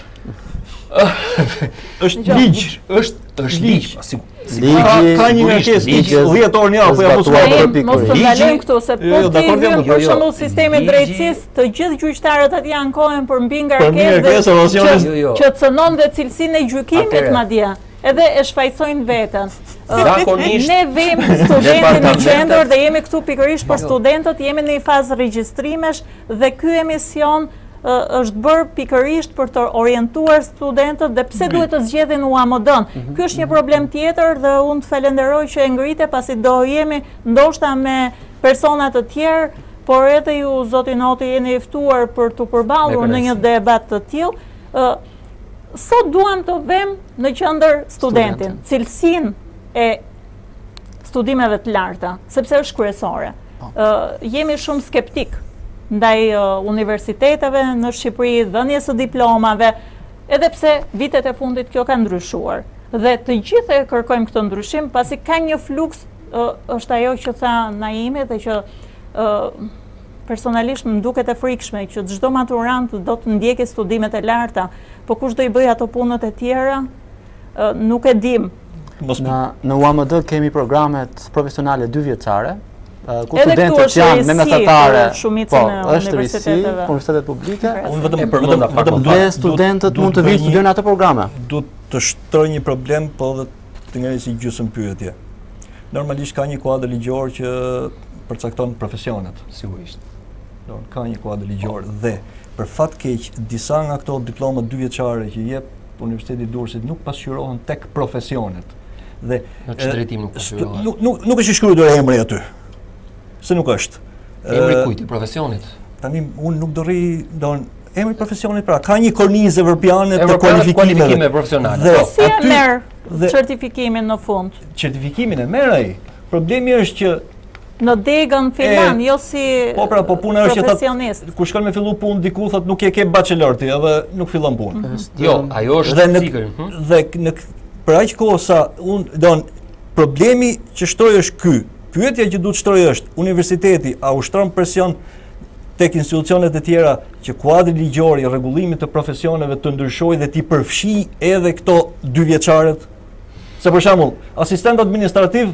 [SPEAKER 4] Është ligj,
[SPEAKER 2] është është ligj. Si
[SPEAKER 3] ligji,
[SPEAKER 4] ka një ngarkesë
[SPEAKER 3] ligji
[SPEAKER 4] dhjetë orë në javë, po ja mos
[SPEAKER 3] zbatuar
[SPEAKER 4] vjen.
[SPEAKER 3] për
[SPEAKER 1] Mos të
[SPEAKER 3] pikërisht.
[SPEAKER 1] ndalojmë këtu se
[SPEAKER 4] Jo,
[SPEAKER 1] po
[SPEAKER 4] jo,
[SPEAKER 1] ti
[SPEAKER 4] dakord jam,
[SPEAKER 1] vjen
[SPEAKER 2] jo,
[SPEAKER 1] për
[SPEAKER 2] jo.
[SPEAKER 1] shembull sistemin
[SPEAKER 2] Ligji-
[SPEAKER 1] drejtësisë, të gjithë gjyqtarët aty ankohen për mbi
[SPEAKER 4] Për mbi
[SPEAKER 1] ngarkesë
[SPEAKER 4] ngarkesë,
[SPEAKER 1] dhe
[SPEAKER 4] evasionis-
[SPEAKER 1] që-
[SPEAKER 2] Jo, jo.
[SPEAKER 1] që cënon dhe cilësinë e gjykimit
[SPEAKER 2] Atëre.
[SPEAKER 1] madje. Edhe e shfaqsojnë veten.
[SPEAKER 2] Zakonisht-
[SPEAKER 1] Ne vemi studentin në
[SPEAKER 2] Departamentet-
[SPEAKER 1] qendër dhe jemi këtu pikërisht për studentët, jemi në një fazë regjistrimesh dhe ky emision ë, është bërë pikërisht për të orientuar studentët dhe pse duhet të zgjedhin U A M D-n. Ky është një problem tjetër dhe unë të falenderoj që e ngrite pasi do jemi ndoshta me persona të tjerë, por edhe ju zoti Noti jeni i ftuar për të përballur në një debat të tillë. Ë, Sot duam të vëmë në qendër studentin, cilësinë e studimeve të larta, sepse është kryesore. Ë, jemi shumë skeptik ndaj uh, universiteteve në Shqipëri, dhënies së diplomave, edhe pse vitet e fundit kjo ka ndryshuar. Dhe të gjithë e kërkojmë këtë ndryshim, pasi ka një fluks, uh, është ajo që tha Naimi dhe që uh, personalisht më duket e frikshme që çdo maturant do të ndjekë studimet e larta, po kush do i bëj ato punët e tjera, uh, nuk e dim.
[SPEAKER 4] Mos
[SPEAKER 3] Në, në U A M D kemi programet profesionale dy vjeçare, uh, ku
[SPEAKER 1] Edhe këtu
[SPEAKER 3] studentët
[SPEAKER 1] është
[SPEAKER 3] janë
[SPEAKER 1] risi
[SPEAKER 3] me mesatare,
[SPEAKER 1] për shumicën
[SPEAKER 3] po,
[SPEAKER 1] e
[SPEAKER 3] është risi,
[SPEAKER 1] universiteteve.
[SPEAKER 3] universitetet publike,
[SPEAKER 4] unë vetëm
[SPEAKER 2] E përmenda pak
[SPEAKER 4] vetëm
[SPEAKER 2] më
[SPEAKER 3] dhe
[SPEAKER 2] parë.
[SPEAKER 3] studentët mund të vinë studojnë ato programe.
[SPEAKER 4] Duhet të shtroj një problem, po dhe të ngrej si gjysmë pyetje. Normalisht ka një kuadër ligjor që përcakton profesionet.
[SPEAKER 2] Sigurisht.
[SPEAKER 4] Do, ka një kuadër ligjor dhe për fat keq disa nga këto diploma dy vjeçare që jep Universiteti i Durrësit nuk pasqyrohen tek profesionet. Dhe
[SPEAKER 2] Në çdo drejtim nuk
[SPEAKER 4] stu-
[SPEAKER 2] pasqyrohen.
[SPEAKER 4] Nuk nuk nuk është i shkruar emri aty. Se nuk është.
[SPEAKER 2] Emri
[SPEAKER 4] Ë,
[SPEAKER 2] kujt i profesionit?
[SPEAKER 4] Tani unë nuk do rri, do emri profesionit pra ka një kornizë evropiane të
[SPEAKER 2] Evropiane
[SPEAKER 4] kualifikimeve.
[SPEAKER 2] kualifikime profesionale.
[SPEAKER 4] Dhe
[SPEAKER 2] Po.
[SPEAKER 1] Si e
[SPEAKER 4] aty-
[SPEAKER 1] merr
[SPEAKER 4] dhe-
[SPEAKER 1] certifikimin në fund?
[SPEAKER 4] Certifikimin e merr ai. Problemi është që
[SPEAKER 1] Në degën filan, jo si
[SPEAKER 4] po pra, po puna është që
[SPEAKER 1] profesionist.
[SPEAKER 4] thot kur shkon me fillu punë diku thot nuk e ke bachelor ti edhe nuk fillon punë.
[SPEAKER 2] Jo, ajo është
[SPEAKER 4] Dhe në
[SPEAKER 2] cikël. hm?
[SPEAKER 4] dhe në k- për aq kohë sa un don problemi që shtroj është ky. Pyetja që duhet shtroj është universiteti a ushtron presion tek institucionet e tjera që kuadri ligjor i rregullimit të profesioneve të ndryshojë dhe t'i përfshi edhe këto dy vjeçaret. Se për shembull, asistent administrativ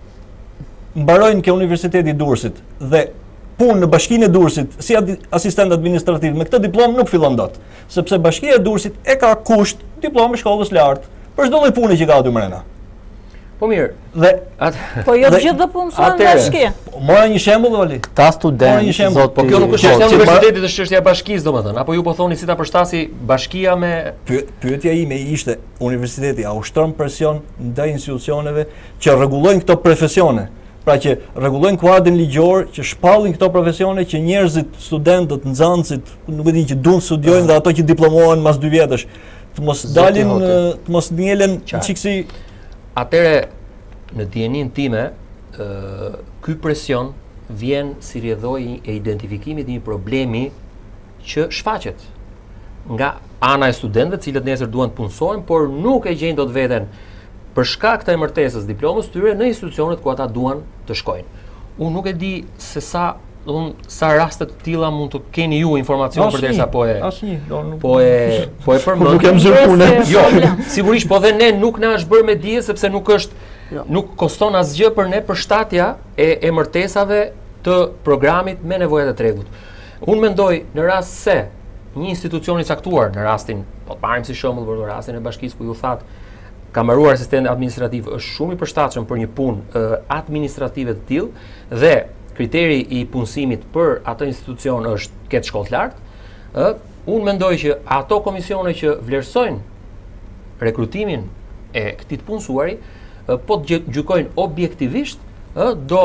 [SPEAKER 4] mbarojnë ke Universiteti i Durrësit dhe punë në Bashkinë e Durrësit si adi- asistent administrativ me këtë diplomë nuk fillon dot, sepse Bashkia e Durrësit e ka kusht diplomë shkollës lartë për çdo lloj pune që ka aty mrena.
[SPEAKER 2] Po mirë,
[SPEAKER 4] Dhe
[SPEAKER 2] atë
[SPEAKER 1] Po jo
[SPEAKER 4] Dhe-
[SPEAKER 1] të gjithë do punësojnë në
[SPEAKER 2] Atëre.
[SPEAKER 1] bashki.
[SPEAKER 4] mora një shembull vali.
[SPEAKER 3] Ta
[SPEAKER 4] Marrë një
[SPEAKER 3] studentë,
[SPEAKER 4] shembull,
[SPEAKER 3] zoti...
[SPEAKER 2] po kjo nuk është
[SPEAKER 4] Po,
[SPEAKER 2] çështja e
[SPEAKER 4] që
[SPEAKER 2] universitetit, është çështja e bashkisë domethënë, apo ju po thoni si ta përshtasi bashkia me
[SPEAKER 4] Py- Pyetja ime ishte universiteti a ushtron presion ndaj institucioneve që rregullojnë këto profesione. Pra që rregullojnë kuadrin ligjor, që shpallin këto profesione që njerëzit, studentët, nxënësit, nuk e di që duan studiojnë dhe ato që diplomohen mas dy vjetësh, të mos
[SPEAKER 2] Zoti
[SPEAKER 4] dalin,
[SPEAKER 2] Hoti.
[SPEAKER 4] ë, të mos ngelen
[SPEAKER 2] Qartë.
[SPEAKER 4] çiksi.
[SPEAKER 2] Atëre, në dijenin time, ë, ky presion vjen si rrjedhoi e identifikimit të një problemi që shfaqet nga ana e studentëve, të cilët nesër duan të punësojnë, por nuk e gjejnë dot veten për shkak të emërtesës diplomës tyre në institucionet ku ata duan të shkojnë. Unë nuk e di se sa, unë sa raste të tilla mund të keni ju informacion përderisa po e
[SPEAKER 4] Asnjë, do nuk.
[SPEAKER 2] po e po e përmend.
[SPEAKER 4] Nuk jam zyrë punë.
[SPEAKER 2] Jo, sigurisht, po dhe ne nuk na është bërë me dije sepse nuk është nuk koston asgjë për ne përshtatja e emërtesave të programit me nevojat e tregut. Unë mendoj në rast se një institucion i caktuar, në rastin, po të marrim si shembull për rastin e bashkisë ku ju thatë ka mbaruar asistent administrativ, është shumë i përshtatshëm për një punë administrative të tillë dhe kriteri i punësimit për atë institucion është ketë shkollë të lartë. Unë mendoj që ato komisione që vlerësojnë rekrutimin e këtij të punësuari, po të gjykojnë objektivisht, do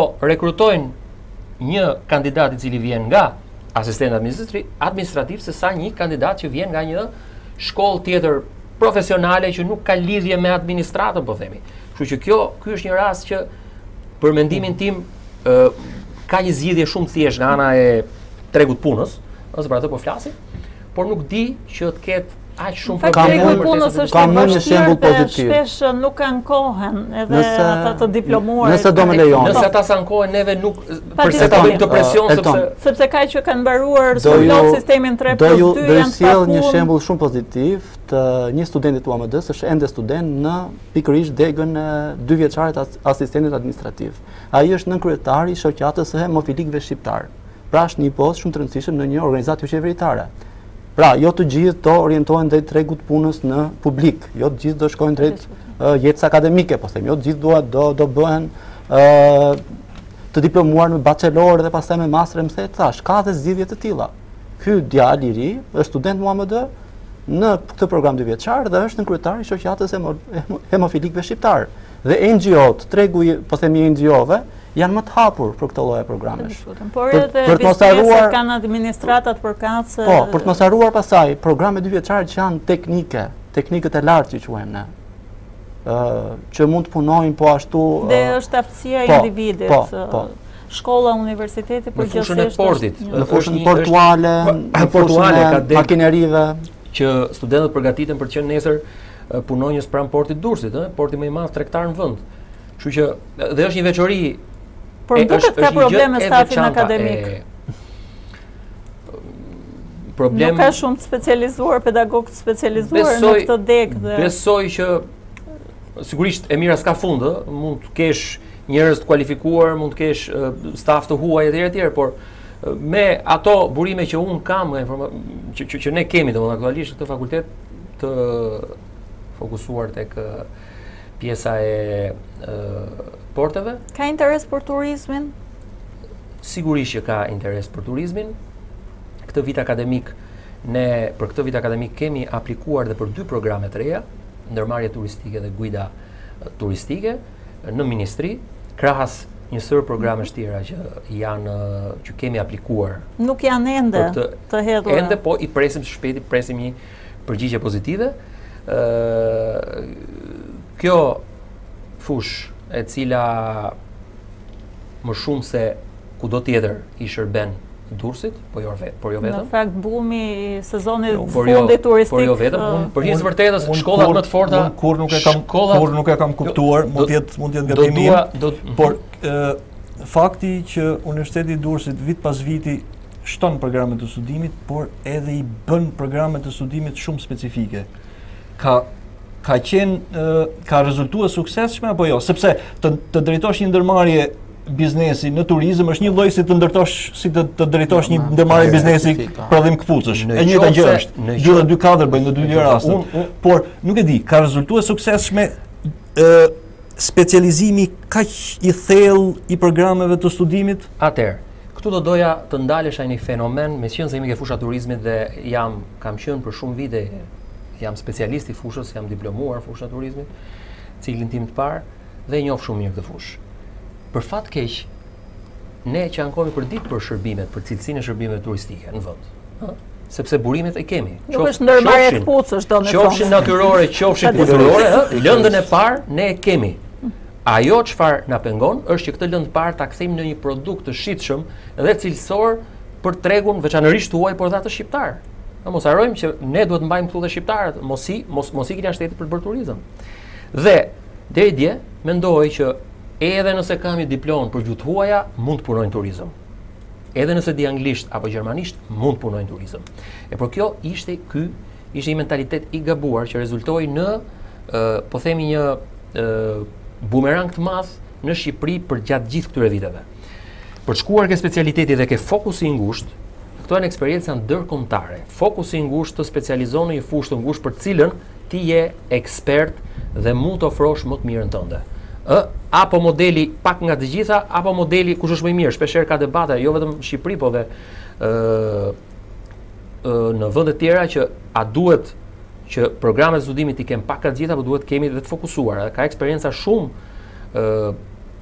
[SPEAKER 2] rekrutojnë një kandidat i cili vjen nga asistent administrativ se sa një kandidat që vjen nga një shkollë tjetër profesionale që nuk ka lidhje me administratën, po themi. Kështu që kjo, ky është një rast që për mendimin tim ë, ka një zgjidhje shumë thjesht nga ana e tregut punës, ose për atë po flasim, por nuk di që të ketë aq shumë
[SPEAKER 1] probleme. Tregu punës është i vështirë dhe shpesh nuk ankohen edhe ata të diplomuar.
[SPEAKER 3] Nëse do më lejon.
[SPEAKER 2] Nëse ata s'ankohen, neve nuk përse ta bëjmë të presion sepse
[SPEAKER 1] sepse ka që kanë mbaruar plot sistemin tre plus dy
[SPEAKER 3] janë pa punë. Do ju një shembull shumë pozitiv të një studenti të U A M D-s, është ende student në pikërisht degën e dy vjeçarit asistentit administrativ. Ai është nënkryetari i shoqatës së hemofilikëve shqiptar. Pra është një postë shumë të rëndësishme në një organizatë qeveritare. Pra, jo të gjithë do orientohen drejt tregut punës në publik, jo të gjithë do shkojnë drejt uh, jetës akademike, po them, jo të gjithë do, do, do bëhen uh, të diplomuar me bachelor dhe pastaj me master, më the, thash, ka dhe zgjidhje të tilla. Ky djalë i ri është student në U A M D në këtë program dy vjeçar dhe është nënkryetari i shoqatës hemofilikëve shqiptar. Dhe N G O-t, tregu, po themi N G O-ve, janë më të hapur për këtë lloj programesh.
[SPEAKER 1] Por edhe bizneset kanë administratat përkatëse.
[SPEAKER 3] Po, për të mos harruar pasaj programe dy vjeçare që janë teknike, teknikët e lartë që quajmë ne. Ë, që mund të punojnë po ashtu.
[SPEAKER 1] Dhe është aftësia e individit.
[SPEAKER 3] Po, po.
[SPEAKER 1] Shkolla, universiteti përgjithsisht.
[SPEAKER 2] Në fushën e portit,
[SPEAKER 3] në fushën portuale, në fushën e makinerive,
[SPEAKER 2] që studentët përgatiten për të qenë nesër punonjës pranë portit Durrësit, ë, porti më i madh tregtar në vend. Kështu që dhe është një veçori.
[SPEAKER 1] Por duket ka probleme stafin akademik.
[SPEAKER 2] Problem.
[SPEAKER 1] Nuk ka shumë specializuar, pedagog të specializuar në këtë degë dhe.
[SPEAKER 2] Besoj që sigurisht e mira s'ka fund, mund të kesh njerëz të kualifikuar, mund të kesh staf të huaj etj etj, por me ato burime që un kam nga që, që, që ne kemi domethënë aktualisht këtë fakultet të fokusuar tek pjesa e, e porteve.
[SPEAKER 1] Ka interes për turizmin?
[SPEAKER 2] Sigurisht që ka interes për turizmin. Këtë vit akademik, ne për këtë vit akademik kemi aplikuar dhe për dy programe të reja, ndërmarrje turistike dhe guida turistike në ministri, krahas një sër programesh tjera që janë që kemi aplikuar.
[SPEAKER 1] Nuk janë ende të, të hedhura.
[SPEAKER 2] Ende, po i presim së shpejti, presim një përgjigje pozitive. Ë, kjo fush e cila më shumë se kudo tjetër i shërben Durrësit, po jo vetëm, por jo vetëm.
[SPEAKER 1] Në fakt bumi i sezonit fundit turistik.
[SPEAKER 2] Por jo vetëm, unë për një vërtetës shkollat më të forta,
[SPEAKER 4] unë kur nuk e kam kur nuk e kam kuptuar, mund të jetë mund të jetë gatim im. Por fakti që Universiteti i Durrësit vit pas viti shton programe të studimit, por edhe i bën programe të studimit shumë specifike. Ka ka qenë ka rezultuar suksesshme apo jo? Sepse të, të drejtosh një ndërmarrje biznesi në turizëm është një lloj si të ndërtosh si të, të drejtosh një ndërmarrje biznesi prodhim këpucësh. E njëjta gjë është. Dy dhe dy katër bëjnë në dy dy raste. Por nuk e di, ka rezultuar suksesshme ë specializimi kaq i thellë i programeve të studimit?
[SPEAKER 2] Atëherë, këtu do doja të ndalesha një fenomen, meqense jemi ke fusha turizmit dhe jam kam qenë për shumë vite, jam specialist i fushës, jam diplomuar fusha turizmit, ciklin tim të parë dhe e njoh shumë mirë këtë fushë. Për fat keq, ne që ankohemi për ditë për shërbimet, për cilësinë e shërbimeve turistike në vend, ëh, sepse burimet e kemi.
[SPEAKER 1] Nuk është ndërmarrje këpucësh do me thonë.
[SPEAKER 2] Qofshin natyrore, qofshin kulturore, ëh, lëndën e parë ne e kemi. Ajo çfarë na pengon është që këtë lëndë parë ta kthejmë në një produkt të shitshëm dhe cilësor për tregun veçanërisht tuaj, por dhe atë shqiptar. Ne mos harrojmë që ne duhet të mbajmë këtu dhe shqiptarët, mos i mos mos ikin jashtë shtetit për të bërë turizëm. Dhe deri dje mendoj që edhe nëse kam një diplomë për gjuhë të huaja, mund të punoj në turizëm. Edhe nëse di anglisht apo gjermanisht, mund të punoj në turizëm. E por kjo ishte ky, ishte një mentalitet i gabuar që rezultoi në, uh, po themi një uh, bumerang të madh në Shqipëri për gjatë gjithë këtyre viteve. Për të shkuar ke specialiteti dhe ke fokusi i ngushtë, këtë këto janë eksperjenca ndërkombëtare. Fokusi i ngushtë të specializohen në një fushë të ngushtë për cilën ti je ekspert dhe mund të ofrosh më të mirën tënde. Ë, apo modeli pak nga të gjitha, apo modeli kush është më i mirë. Shpeshherë ka debate, jo vetëm në Shqipëri, po dhe ë në vende tjera që a duhet që programet e studimit i kem pak nga të gjitha, apo duhet kemi dhe të fokusuar. Ka eksperjenca shumë ë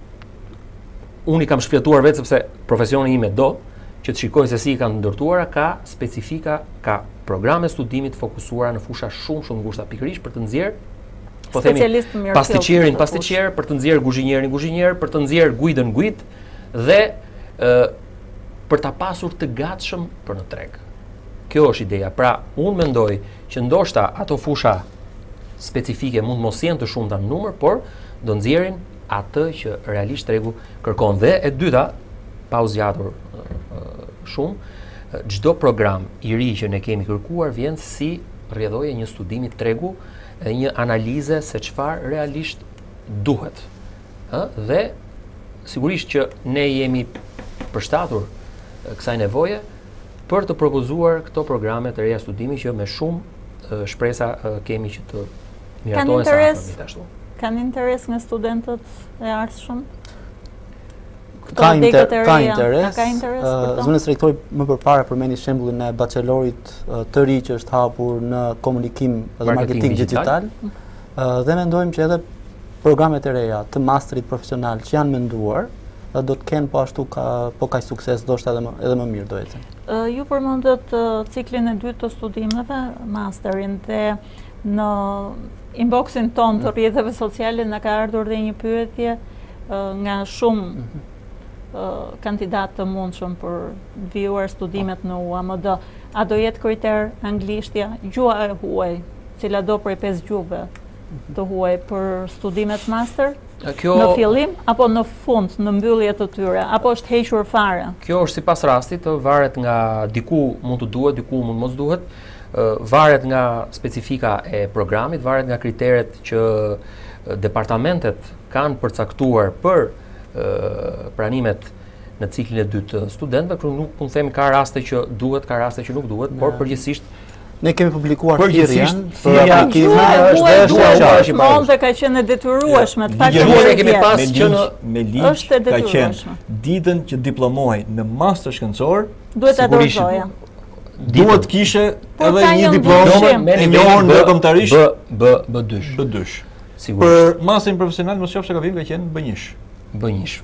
[SPEAKER 2] unë i kam shfletuar vetë sepse profesioni ime do që të shikoj se si i kanë ndërtuara, ka specifika, ka programe studimit fokusuara në fusha shumë shumë ngushta, pikërisht për të nxjerr, po themi, pastiqerin pastiqer, për të nxjerr guzhinjerin guzhinjer, për të nxjerr guidën guid dhe ë për ta pasur të gatshëm për në treg. Kjo është ideja. Pra, unë mendoj që ndoshta ato fusha specifike mund mos jenë të shumta në numër, por do nxjerrin atë që realisht tregu kërkon. Dhe e dyta, pa u zgjatur shumë, çdo program i ri që ne kemi kërkuar vjen si rrjedhoje një studimi tregu, e një analize se çfarë realisht duhet. Ë, dhe sigurisht që ne jemi përshtatur kësaj nevoje për të propozuar këto programe të reja studimi që me shumë shpresa kemi që të miratohen sa afërmit ashtu.
[SPEAKER 1] Kanë interes nga studentët e ardhshëm?
[SPEAKER 3] Ka, inter, ka interes.
[SPEAKER 1] Ka interes
[SPEAKER 3] uh, Zonës rektori më përpara përmeni shembullin e bachelorit uh, të ri që është hapur në komunikim dhe marketing, marketing digital. digital. Uh, dhe mendojmë që edhe programet e reja të masterit profesional që janë menduar uh, do të kenë po ashtu ka, po kaq sukses, ndoshta edhe më, edhe më mirë do ecën.
[SPEAKER 1] Uh, ju përmendët uh, ciklin e dytë të studimeve, masterin, dhe në inboxin ton të rrjeteve sociale na ka ardhur dhe një pyetje uh, nga shumë mm -hmm. uh, kandidatë të mundshëm për vijuar studimet në U A M D. A do jetë kriter anglishtja, gjuha e huaj, cila do prej pesë gjuhëve të huaj për studimet master?
[SPEAKER 2] Kjo,
[SPEAKER 1] në fillim apo në fund, në mbyllje të tyre, apo është hequr fare?
[SPEAKER 2] Kjo është sipas rastit, varet nga diku mund të duhet, diku mund mos duhet. Varet nga specifika e programit, varet nga kriteret që departamentet kanë përcaktuar për pranimet në ciklin e dytë të studentëve, kështu nuk mund të themi ka raste që duhet, ka raste që nuk duhet, por përgjithsisht
[SPEAKER 3] ne kemi publikuar
[SPEAKER 2] thirrjen
[SPEAKER 3] për aplikime
[SPEAKER 1] është dhe ka qenë e detyrueshme të paktën
[SPEAKER 2] ne kemi pas që në
[SPEAKER 4] me ligj ka qenë ditën që diplomohej në master shkencor
[SPEAKER 1] duhet ta dorëzoja.
[SPEAKER 4] Duhet kishe edhe një diplomë e njohur ndërkombëtarisht
[SPEAKER 2] B B2.
[SPEAKER 4] B2.
[SPEAKER 2] Sigurisht.
[SPEAKER 4] Për masterin profesional mos qofsh gabim ka qenë B një.
[SPEAKER 2] B një.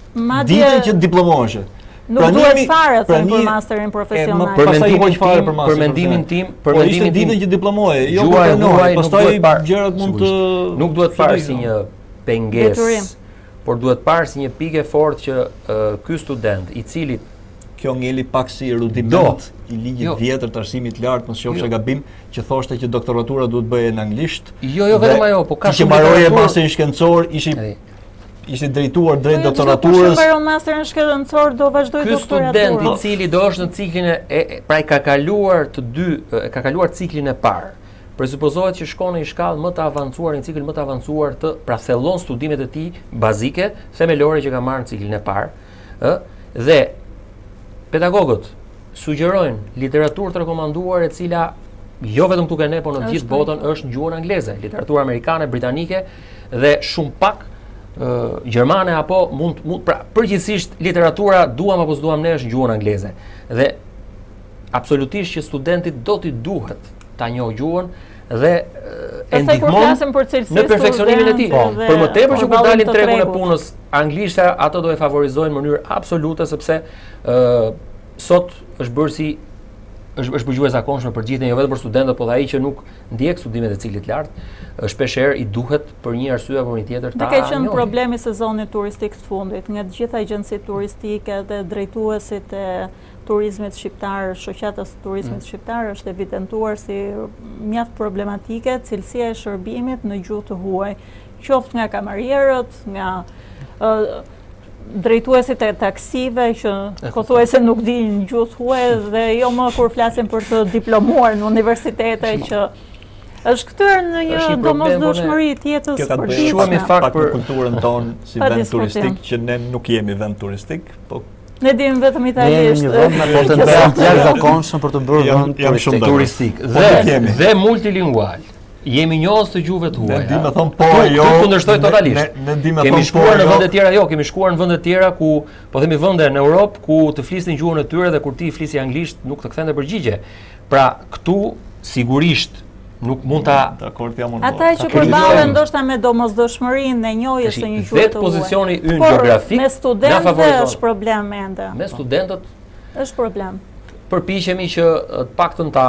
[SPEAKER 4] Ditën që diplomohesh.
[SPEAKER 1] Nuk duhet fare thënë për masterin profesional.
[SPEAKER 2] Për mendimin tim, për mendimin tim, për mendimin tim
[SPEAKER 4] ditën që diplomoje, jo
[SPEAKER 2] gjuha e huaj,
[SPEAKER 4] pastaj gjërat mund të
[SPEAKER 2] nuk duhet parë si një pengesë, por duhet parë si një pikë fortë që ky student i cili
[SPEAKER 4] kjo ngeli pak si rudiment i ligjit vjetër të arsimit lartë, mos qofsh gabim, që thoshte që doktoratura duhet bëje në anglisht.
[SPEAKER 2] Jo, jo vetëm ajo, po ka
[SPEAKER 4] shumë mbaroje masterin shkencor, ishi ishi drejtuar drejt doktoraturës.
[SPEAKER 1] Kush mbaron masterin shkencor do vazhdoj doktoraturën.
[SPEAKER 2] Ky student i cili do është në ciklin e pra i ka kaluar të dy, ka kaluar ciklin e parë. Presupozohet që shkon në një shkallë më të avancuar, një cikël më të avancuar të pra thellon studimet e tij bazike, themelore që ka marrë në ciklin e parë, ë dhe pedagogët sugjerojnë literaturë të rekomanduar e cila jo vetëm këtu ne, por në gjithë botën është në gjuhën angleze, literaturë amerikane, britanike dhe shumë pak uh, gjermane apo mund, mund pra përgjithsisht literatura duam apo s'duam ne është në gjuhën angleze. Dhe absolutisht që studentit do t'i duhet ta njohë gjuhën dhe e ndihmon në perfeksionimin e tij. Për më tepër që kur dalin tregun e punës anglishta, ato do e favorizojnë në mënyrë absolute sepse ë sot është bërë si është është bërë zakonshme për gjithë, jo vetëm për studentët, por edhe ai që nuk ndjek studimet e ciklit lart, shpeshherë i duhet për një arsye apo një tjetër ta.
[SPEAKER 1] Ka qenë problemi sezonit turistik të fundit, nga të gjitha agjencitë turistike dhe drejtuesit e turizmit shqiptar, shoqatës së turizmit mm. shqiptar është evidentuar si mjaft problematike cilësia e shërbimit në gjuhë të huaj, qoftë nga kamarierët, nga uh, drejtuesit e taksive që pothuajse nuk dinë gjuhë të huaj dhe jo më kur flasin për të diplomuar në universitete që është kthyer në një domosdoshmëri tjetër
[SPEAKER 4] për
[SPEAKER 2] shumë i fakt për
[SPEAKER 4] kulturën tonë si vend turistik që ne nuk jemi vend turistik, po
[SPEAKER 1] Ne dim vetëm
[SPEAKER 3] Ne
[SPEAKER 1] italisht.
[SPEAKER 3] jemi një vend me potencial të jashtëzakonshëm për të bërë vend turistik.
[SPEAKER 2] turistik dhe dhe multilingual. Jemi njohës të gjuhëve të huaja.
[SPEAKER 4] Ne di me thon po, jo.
[SPEAKER 2] Nuk kundërshtoj totalisht.
[SPEAKER 4] Ne di me thon po.
[SPEAKER 2] Kemi shkuar në vende tjera, jo, kemi shkuar në vende tjera ku, po themi vende në Europë ku të flisnin gjuhën e tyre dhe kur ti flisi anglisht nuk të kthente përgjigje. Pra, këtu sigurisht nuk mund ta
[SPEAKER 4] Dakord, jam unë.
[SPEAKER 1] Ata që përballen ndoshta me domosdoshmërinë e njohjes së një gjuhë të huaj.
[SPEAKER 2] Vetë pozicioni ynë geografik
[SPEAKER 1] me studentët është problem ende.
[SPEAKER 2] Me studentët
[SPEAKER 1] është problem.
[SPEAKER 2] Përpiqemi që të paktën ta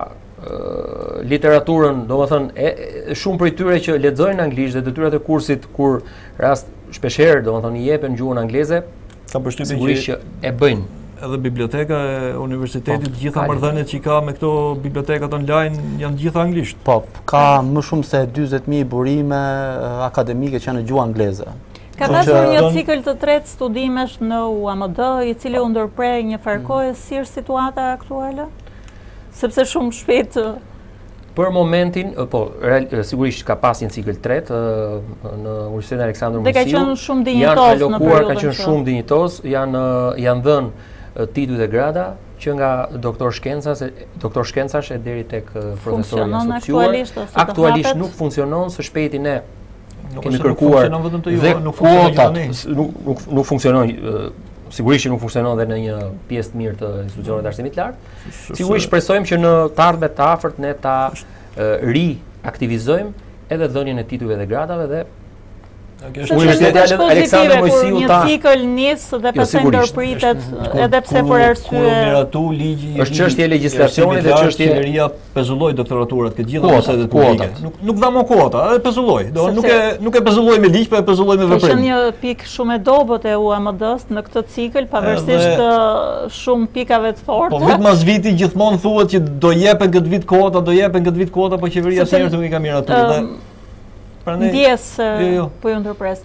[SPEAKER 2] literaturën, domethënë shumë prej tyre që lexojnë anglisht dhe detyrat e kursit kur rast shpeshherë domethënë i jepen gjuhën angleze,
[SPEAKER 4] kam përshtypjen
[SPEAKER 2] sigurisht që e bëjnë.
[SPEAKER 4] Edhe biblioteka e universitetit, të gjitha marrëdhëniet që ka me këto bibliotekat online janë gjitha anglisht.
[SPEAKER 3] Po, ka më shumë se dyzet mijë burime akademike që janë në gjuhë angleze.
[SPEAKER 1] Ka pasur një cikël të tretë studimesh në U A M D, i cili u ndërprej një farkohë, si është situata aktuale? Sepse shumë shpejt
[SPEAKER 2] për momentin, po, sigurisht ka pas një cikël tretë në Universitetin Aleksandër Musiu.
[SPEAKER 1] Dhe ka qenë shumë dinjitos
[SPEAKER 2] janë
[SPEAKER 1] në
[SPEAKER 2] alokuar,
[SPEAKER 1] periudhën
[SPEAKER 2] ka qenë shumë dinjitos, janë janë dhënë tituj dhe grada që nga doktor shkencash, doktor shkencash e deri tek profesor i asociuar. Aktualisht nuk funksionon, së shpejti ne kemi kërkuar dhe kuotat nuk nuk funksionon. Sigurisht që nuk funksionon dhe në një pjesë të mirë të institucioneve të arsimit lart. Sigurisht shpresojmë që në të ardhmet të afërt ne ta riaktivizojmë edhe dhënien e titujve dhe gradave dhe
[SPEAKER 1] Universiteti Aleksandër Musiu ta një cikël nis dhe pastaj ndërpritet edhe pse për arsye
[SPEAKER 4] kur miratu ligji
[SPEAKER 2] është çështje legjislacioni dhe çështje
[SPEAKER 4] qeveria pezulloi doktoraturat këtë gjithë universitetet publike. Nuk nuk dha më kuota, edhe pezulloi. Do nuk e nuk e pezulloi me ligj, po e pezulloi me veprim.
[SPEAKER 1] Është një pikë shumë e dobët e U A M D-s në këtë cikël, pavarësisht shumë pikave të forta.
[SPEAKER 4] Po vit mas viti gjithmonë thuhet që do jepen këtë vit kuota, do jepen këtë vit kuota, po qeveria s'herë nuk i ka miratuar dhe
[SPEAKER 1] ndjes, po ju ndërpres,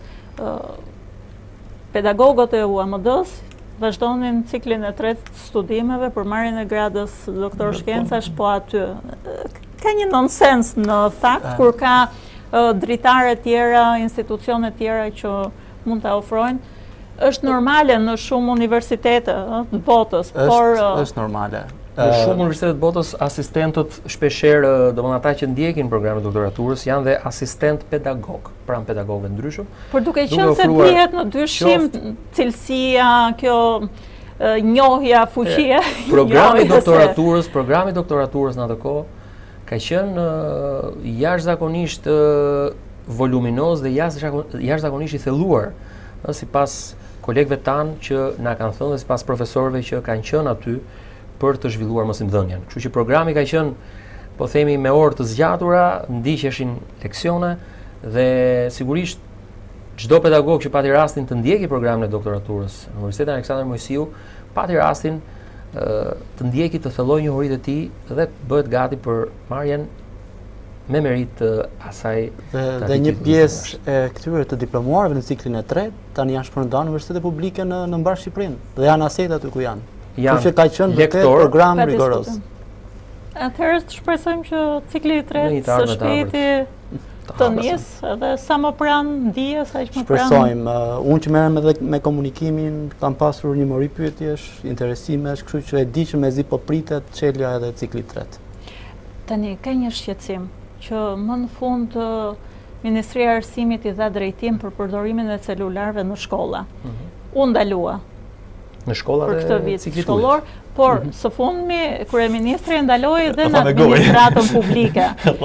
[SPEAKER 1] pedagogët e U A M D-s vazhdonin ciklin e tretë të studimeve për marrjen e gradës doktor shkencash, po aty ka një nonsens në fakt, kur ka dritare tjera, institucione tjera që mund të ofrojnë. Është normale në shumë universitete të botës, por...
[SPEAKER 3] është normale.
[SPEAKER 2] Në shumë universitetet botës, asistentët shpeshherë, domethënë ata që ndjekin programin doktoraturës, janë dhe asistent pedagog, pranë pedagogëve ndryshëm.
[SPEAKER 1] Por duke qenë se vihet në dyshim cilësia, kjo njohja, fuqia.
[SPEAKER 2] Programi doktoraturës, programi doktoraturës në atë kohë ka qenë jashtëzakonisht voluminoz dhe jashtëzakonisht i thelluar, sipas kolegëve tanë që na kanë thënë dhe sipas profesorëve që kanë qenë aty për të zhvilluar mësimdhënien. Kështu që programi ka qenë, po themi, me orë të zgjatura, ndiqeshin leksione dhe sigurisht çdo pedagog që pati rastin të ndjeki programin e doktoraturës në Universitetin Aleksandër Musiu, pati rastin të ndjeki të thellojë njohuritë e tij dhe bëhet gati për marrjen me merit të asaj.
[SPEAKER 3] Dhe një pjesë e këtyre të diplomuarve në ciklin e tretë tani janë shpërndarë në universitete publike në në mbar Shqipërinë dhe janë asete aty ku janë.
[SPEAKER 2] Janë
[SPEAKER 3] ka qenë vërtet program rigoros.
[SPEAKER 1] Atëherë të shpresojmë që cikli i tretë së shpejti të nisë edhe sa më pranë dijes, aq më pranë.
[SPEAKER 3] Shpresojmë. Unë që merrem edhe me komunikimin, kam pasur një mori pyetjesh, interesimesh, kështu që e di që mezi po pritet çelja edhe cikli i tretë.
[SPEAKER 1] Tani ka një shqetësim që më në fund Ministria e Arsimit i dha drejtim për përdorimin e celularëve në shkolla. U ndalua
[SPEAKER 2] në shkolla
[SPEAKER 1] për këtë vit
[SPEAKER 2] ciklit
[SPEAKER 1] shkollor, por së fundmi kryeministri e ndaloi dhe në administratën publike.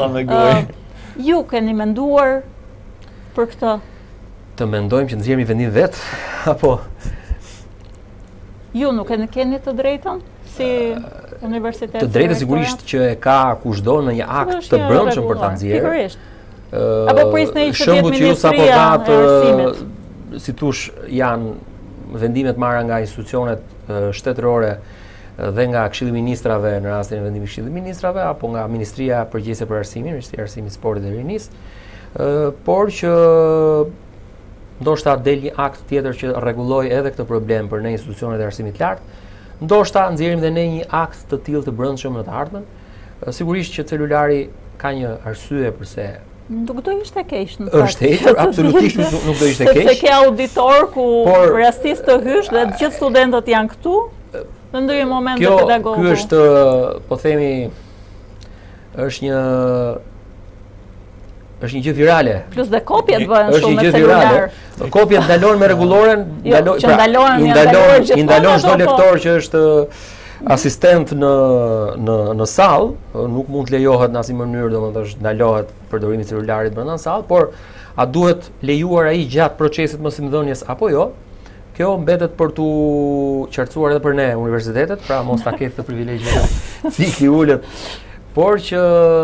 [SPEAKER 1] Ju keni menduar për këtë?
[SPEAKER 2] Të mendojmë që nxjerrim vendin vet apo
[SPEAKER 1] ju nuk e keni të drejtën si universitet?
[SPEAKER 2] Të drejtën sigurisht që e ka kushdo në një akt të brendshëm për ta nxjerrë.
[SPEAKER 1] Sigurisht. Apo prisni që vjet ministria e arsimit.
[SPEAKER 2] Si thosh, janë vendimet marra nga institucionet shtetërore dhe nga Këshilli i Ministrave në rastin e vendimit të Këshillit të Ministrave apo nga Ministria Përgjithëse për Arsimin, Ministria e Arsimit, Sportit dhe Rinisë, por që ndoshta del një akt tjetër që rregulloj edhe këtë problem për ne institucionet e arsimit lart, ndoshta nxjerrim dhe ne një akt të tillë të brendshëm në të ardhmen. Sigurisht që celulari ka një arsye përse
[SPEAKER 1] Nuk do ishte keq në
[SPEAKER 2] fakt. Është hequr, absolutisht nuk, nuk do ishte keq.
[SPEAKER 1] Sepse ke auditor ku rastis të hysh dhe të gjithë studentët janë këtu në ndonjë moment të pedagogu.
[SPEAKER 2] Ky është, po themi, është një është një gjë virale.
[SPEAKER 1] Plus dhe kopjet bëhen shumë me celular.
[SPEAKER 2] Kopjet ndalohen me rregulloren,
[SPEAKER 1] ndalohen, që ndalohen, ndalohen,
[SPEAKER 2] ndalohen çdo lektor që është asistent në në në sallë, nuk mund të lejohet në asnjë mënyrë, domethënë ndalohet përdorimi i celularit brenda sallë, por a duhet lejuar ai gjatë procesit mësimdhënies apo jo? Kjo mbetet për tu qartësuar edhe për ne universitetet, pra mos ta ketë të privilegjuar cikli ulët, por që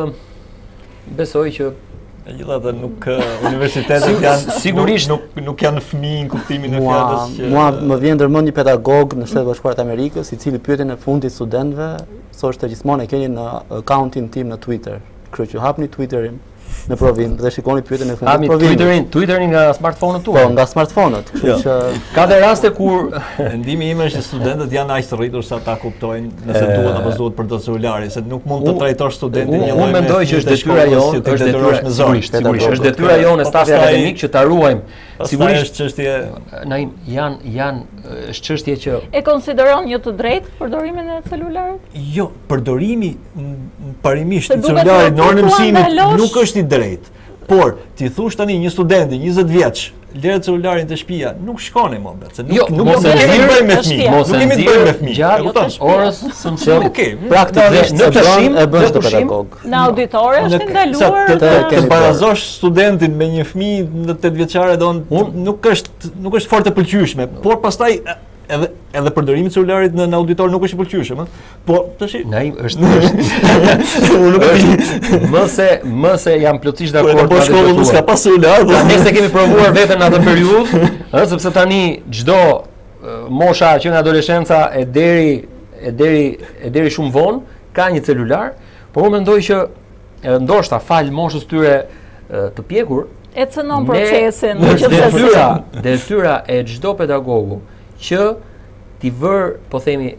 [SPEAKER 2] besoj që
[SPEAKER 4] Megjithatë nuk universitetet janë sigurisht nuk nuk janë fëmijë në kuptimin e fjalës që
[SPEAKER 3] mua më vjen ndërmend një pedagog në Shtetet Bashkuara të Amerikës, i cili pyeti në fundit studentëve, thoshte gjithmonë e keni në accountin tim në Twitter. Kështu që hapni Twitterin në provim dhe shikoni pyetjen e fundit
[SPEAKER 2] të provimit. Twitterin, Twitterin nga smartphone-ët tuaja.
[SPEAKER 3] Po, nga smartphone-ët. Kështu që
[SPEAKER 2] ka dhe raste kur
[SPEAKER 4] mendimi im është që studentët janë aq të rritur sa ta kuptojnë nëse duhet apo s'duhet për të celulari, se nuk mund të trajtosh studentin një lloj.
[SPEAKER 2] Unë mendoj që është detyra jonë, është detyra me zor. Sigurisht, është detyra jonë e stafit akademik që ta ruajmë.
[SPEAKER 4] Sigurisht është çështje,
[SPEAKER 2] Naim, janë janë është çështje që
[SPEAKER 1] e konsideron një të drejtë përdorimin e celularit?
[SPEAKER 4] Jo, përdorimi parimisht i celularit në orën e mësimit nuk është i drejtë. Por ti thush tani një studenti njëzet vjeç, lere celularin të shtëpia, nuk shkon më blet, se nuk nuk
[SPEAKER 2] mos e
[SPEAKER 4] bëjmë me fëmijë,
[SPEAKER 2] mos
[SPEAKER 4] nuk kemi të bëjmë me fëmijë.
[SPEAKER 2] Gjatë orës së mësimit.
[SPEAKER 4] Okej,
[SPEAKER 3] praktikisht
[SPEAKER 2] në tashim
[SPEAKER 3] e bën të pedagog.
[SPEAKER 1] Në auditore është ndaluar
[SPEAKER 4] të barazosh studentin me një fëmijë në tetë vjeçare don nuk është nuk është fort e pëlqyeshme, por pastaj edhe edhe përdorimi i celularit në auditor nuk është i pëlqyeshëm, ëh. Po tash
[SPEAKER 2] Naim është unë nuk di. Më se më se jam plotësisht dakord.
[SPEAKER 4] Po shkolla nuk ka pas celular, do
[SPEAKER 2] ne se kemi provuar veten në atë periudhë, ëh, sepse tani çdo mosha që nga adoleshenca e deri e deri e deri shumë vonë ka një celular, por unë mendoj që ndoshta fal moshës tyre të pjekur
[SPEAKER 1] e cënon procesin,
[SPEAKER 2] detyra, detyra e çdo pedagogu që t'i vër, po themi,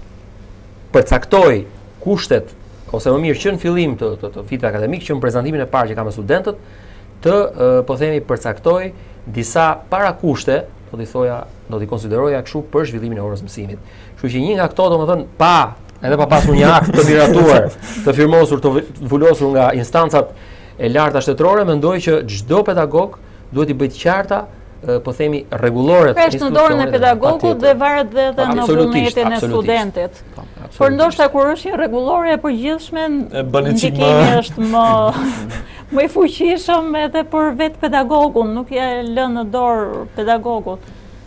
[SPEAKER 2] përcaktoj kushtet, ose më mirë që në fillim të, të, të vitit akademik, që në prezantimin e parë që ka me studentët, të, po themi, përcaktoj disa para kushte, do t'i thoja, do t'i konsideroja kështu për zhvillimin e orës mësimit. Kështu që një nga këto, do më thënë, pa, edhe pa pasur një akt të miratuar, të firmosur, të vulosur nga instancat e larta shtetërore, mendoj që çdo pedagog duhet i bëjë qarta, po themi rregulloret
[SPEAKER 1] institucionale. Është në dorën e pedagogut dhe varet edhe në vullnetin e studentit. Por ndoshta kur është një rregullore e përgjithshme, ndikimi është më më i fuqishëm edhe për vetë pedagogun, nuk ja lën në dorë pedagogut.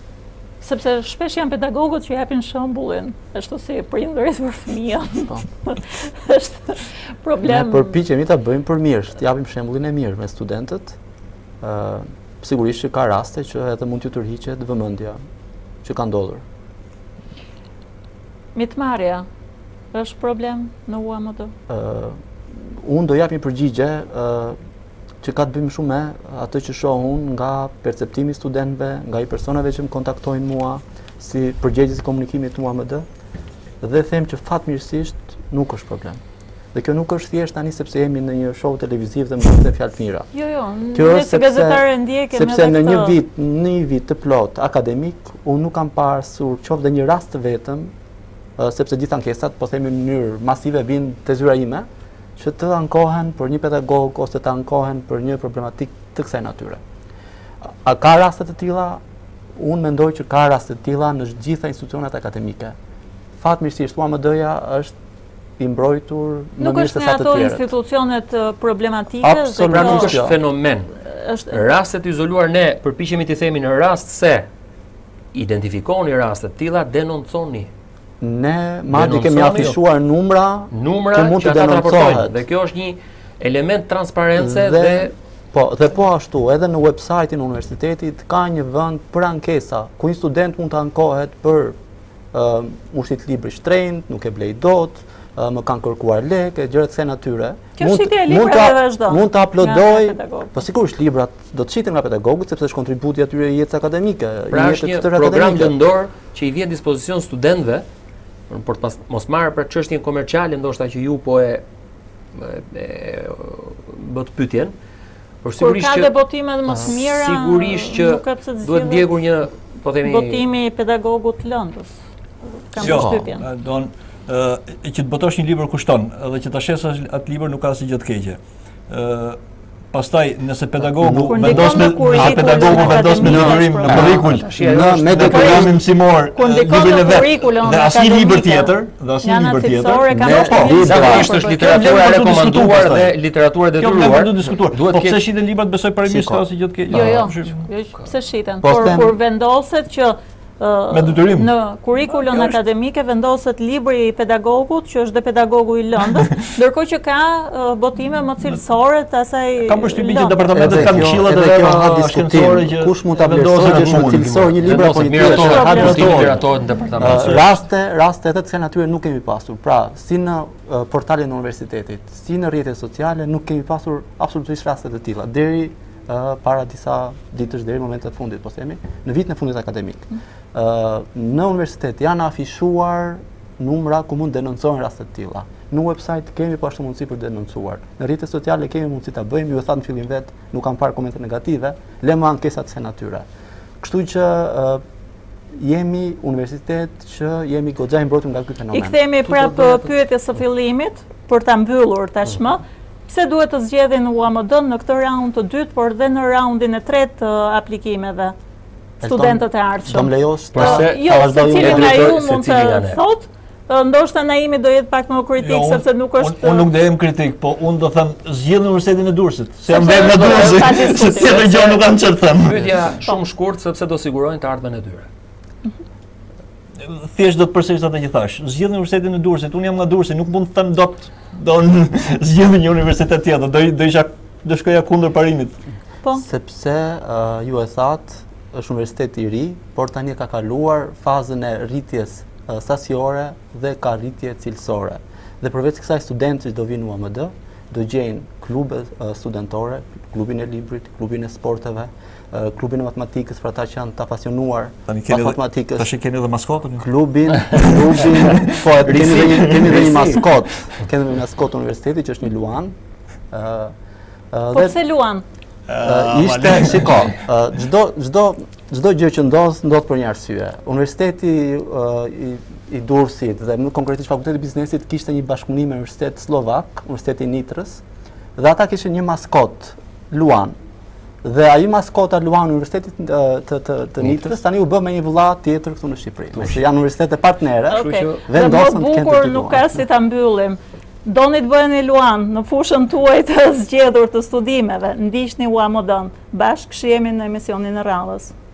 [SPEAKER 1] Sepse shpesh janë pedagogët që japin shembullin, ashtu si prindërit për fëmijën. Është problem.
[SPEAKER 3] Ne përpiqemi ta bëjmë për mirë, të japim shembullin e mirë me studentët. ë Sigurisht që ka raste që edhe mund t'ju tërhiqet vëmendja që ka ndodhur.
[SPEAKER 1] Mitmarrja është problem në U A M D?
[SPEAKER 3] Uh, unë do jap një përgjigje uh, që ka të bëjmë shumë me atë që shoh unë nga perceptimi i studentëve, nga i personave që më kontaktojnë mua si përgjegjës i komunikimit të U A M D, dhe them që fatmirësisht nuk është problem. Dhe kjo nuk është thjesht tani sepse jemi në një show televiziv dhe më të fjalë të mira.
[SPEAKER 1] Jo, jo, ne si gazetare ndjekim edhe
[SPEAKER 3] sepse në një vit, në një vit të plot akademik, unë nuk kam pasur qoftë dhe një rast të vetëm, uh, sepse gjithë ankesat, po themi në mënyrë masive vinë te zyra ime, që të ankohen për një pedagog ose të ankohen për një problematik të kësaj natyre. A ka raste të tilla? Unë mendoj që ka raste të tilla në gjitha institucionet akademike. Fatmirësisht U A M D-ja është i mbrojtur në
[SPEAKER 1] nuk është në ato institucionet problematike.
[SPEAKER 2] Absolutisht nuk është fenomen. Rastet izoluar ne përpiqemi t'i themi në rast se identifikoni rastet të tilla, denonconi.
[SPEAKER 3] Ne madje kemi afishuar numra,
[SPEAKER 2] numra që mund të denoncohet. Dhe kjo është një element transparence dhe, dhe
[SPEAKER 3] po dhe po ashtu edhe në website-in e universitetit ka një vend për ankesa ku një student mund të ankohet për uh, ushtit libri shtrenjtë, nuk e blej dot, më kanë kërkuar lekë, gjëra të kësaj natyre.
[SPEAKER 1] Kjo shitje e librave vazhdon.
[SPEAKER 3] Mund ta uploadoj, po sigurisht librat do të shiten nga pedagogët sepse është kontributi atyre i jetës akademike,
[SPEAKER 2] pra është një program lëndor që i vjen dispozicion studentëve, por të mos marrë për çështjen komerciale, ndoshta që ju po e, e, e bët pyetjen,
[SPEAKER 1] Kur ka dhe botime më të mira,
[SPEAKER 2] sigurisht që duhet ndjekur një, po themi,
[SPEAKER 1] botimi i pedagogut lëndës. Kam përshtypjen.
[SPEAKER 4] Don që të botosh një libër kushton, edhe që ta shesësh atë libër nuk ka asgjë gjë të keqe. Pastaj nëse pedagogu vendos me ha pedagogu vendos me detyrim në kurrikul, në me programin mësimor, librin e vet, dhe asnjë libër tjetër, dhe asnjë libër tjetër.
[SPEAKER 2] Zakonisht është literatura e rekomanduar dhe literatura e detyruar.
[SPEAKER 4] Duhet të diskutuar. Po pse shiten librat besoj parimisht ka asnjë gjë të keqe.
[SPEAKER 1] Jo, jo. Jo pse shiten, por kur vendoset që
[SPEAKER 4] me detyrim.
[SPEAKER 1] Në kurrikulën akademike vendoset libri i pedagogut, që është dhe pedagogu i lëndës, ndërkohë që ka botime më cilësore të asaj.
[SPEAKER 4] Kam përshtypjen që departamentet kanë këshillat
[SPEAKER 3] edhe kjo shkencore që kush mund ta vlerësojë që është cilësor një libër apo një tjetër, ha
[SPEAKER 2] miratohet në departament.
[SPEAKER 3] Raste, raste edhe të kësaj natyre nuk kemi pasur. Pra, si në portalet e universitetit, si në rrjetet sociale nuk kemi pasur absolutisht raste të tilla deri para disa ditësh deri në momentet e fundit, po themi, në vitin e fundit akademik. Në universitet janë afishuar numra ku mund denoncojnë raste të tilla. Në website kemi po ashtu mundësi për denoncuar. Në rrjetet sociale kemi mundësi ta bëjmë, ju e thatë në fillim vet, nuk kam parë komente negative, lëmë ankesa të kësaj natyre. Kështu që jemi universitet që jemi goxha i mbrojtur nga ky fenomen.
[SPEAKER 1] I kthehemi prapë pyetjes së fillimit për ta mbyllur tashmë. Pse duhet të zgjedhin U A M D-n në këtë raund të dytë, por dhe në raundin e tretë të aplikimeve studentët e ardhshëm?
[SPEAKER 3] Do më lejosh?
[SPEAKER 1] Jo, secili nga ju mund të thotë, ndoshta Naimi do jetë pak më kritik sepse nuk është.
[SPEAKER 4] Unë nuk do jem kritik, po unë do them zgjidhni Universitetin e Durrësit. Se jam vetë në Durrës, se tjetër gjë nuk kam çfarë të them.
[SPEAKER 2] Pyetja shumë shkurt sepse do sigurojnë të ardhmen e tyre.
[SPEAKER 4] Thjesht do të përsëris atë që thash. Zgjidhni Universitetin e Durrësit. Unë jam nga Durrësi, nuk mund të them dot do zgjidhni një universitet tjetër. Do do isha do shkoja kundër parimit.
[SPEAKER 1] Po.
[SPEAKER 3] Sepse ju e thatë, është universitet i ri, por tani ka kaluar fazën e rritjes sasiore dhe ka rritje cilësore. Dhe përveç kësaj studentët që do vinë në U A M D, do gjejnë klube studentore, klubin e librit, klubin e sporteve, klubin e matematikës për ata që janë të apasionuar pas matematikës.
[SPEAKER 4] Tash keni edhe maskotën?
[SPEAKER 3] Klubin, klubin, po kemi edhe një kemi edhe një maskot, kemi një maskot universiteti që është një luan.
[SPEAKER 1] Po pse luan?
[SPEAKER 3] Ishte, shiko, çdo çdo çdo gjë që ndodh, ndodh për një arsye. Universiteti i i Durrësit dhe më konkretisht Fakulteti i Biznesit kishte një bashkëpunim me Universitetin Slovak, Universitetin Nitrës, dhe ata kishin një maskot, luan. Dhe ai maskota luan Universitetit të të të, të Nitrës tani u bë me një vëlla tjetër këtu në Shqipëri. Që janë universitete partnere,
[SPEAKER 1] okay.
[SPEAKER 3] Vendosën të kenë
[SPEAKER 1] bukur nuk ka si ta mbyllim. Doni të bëheni luan në fushën tuaj të zgjedhur të studimeve, ndiqni U A M D-n. Bashkë shihemi në emisionin e radhës.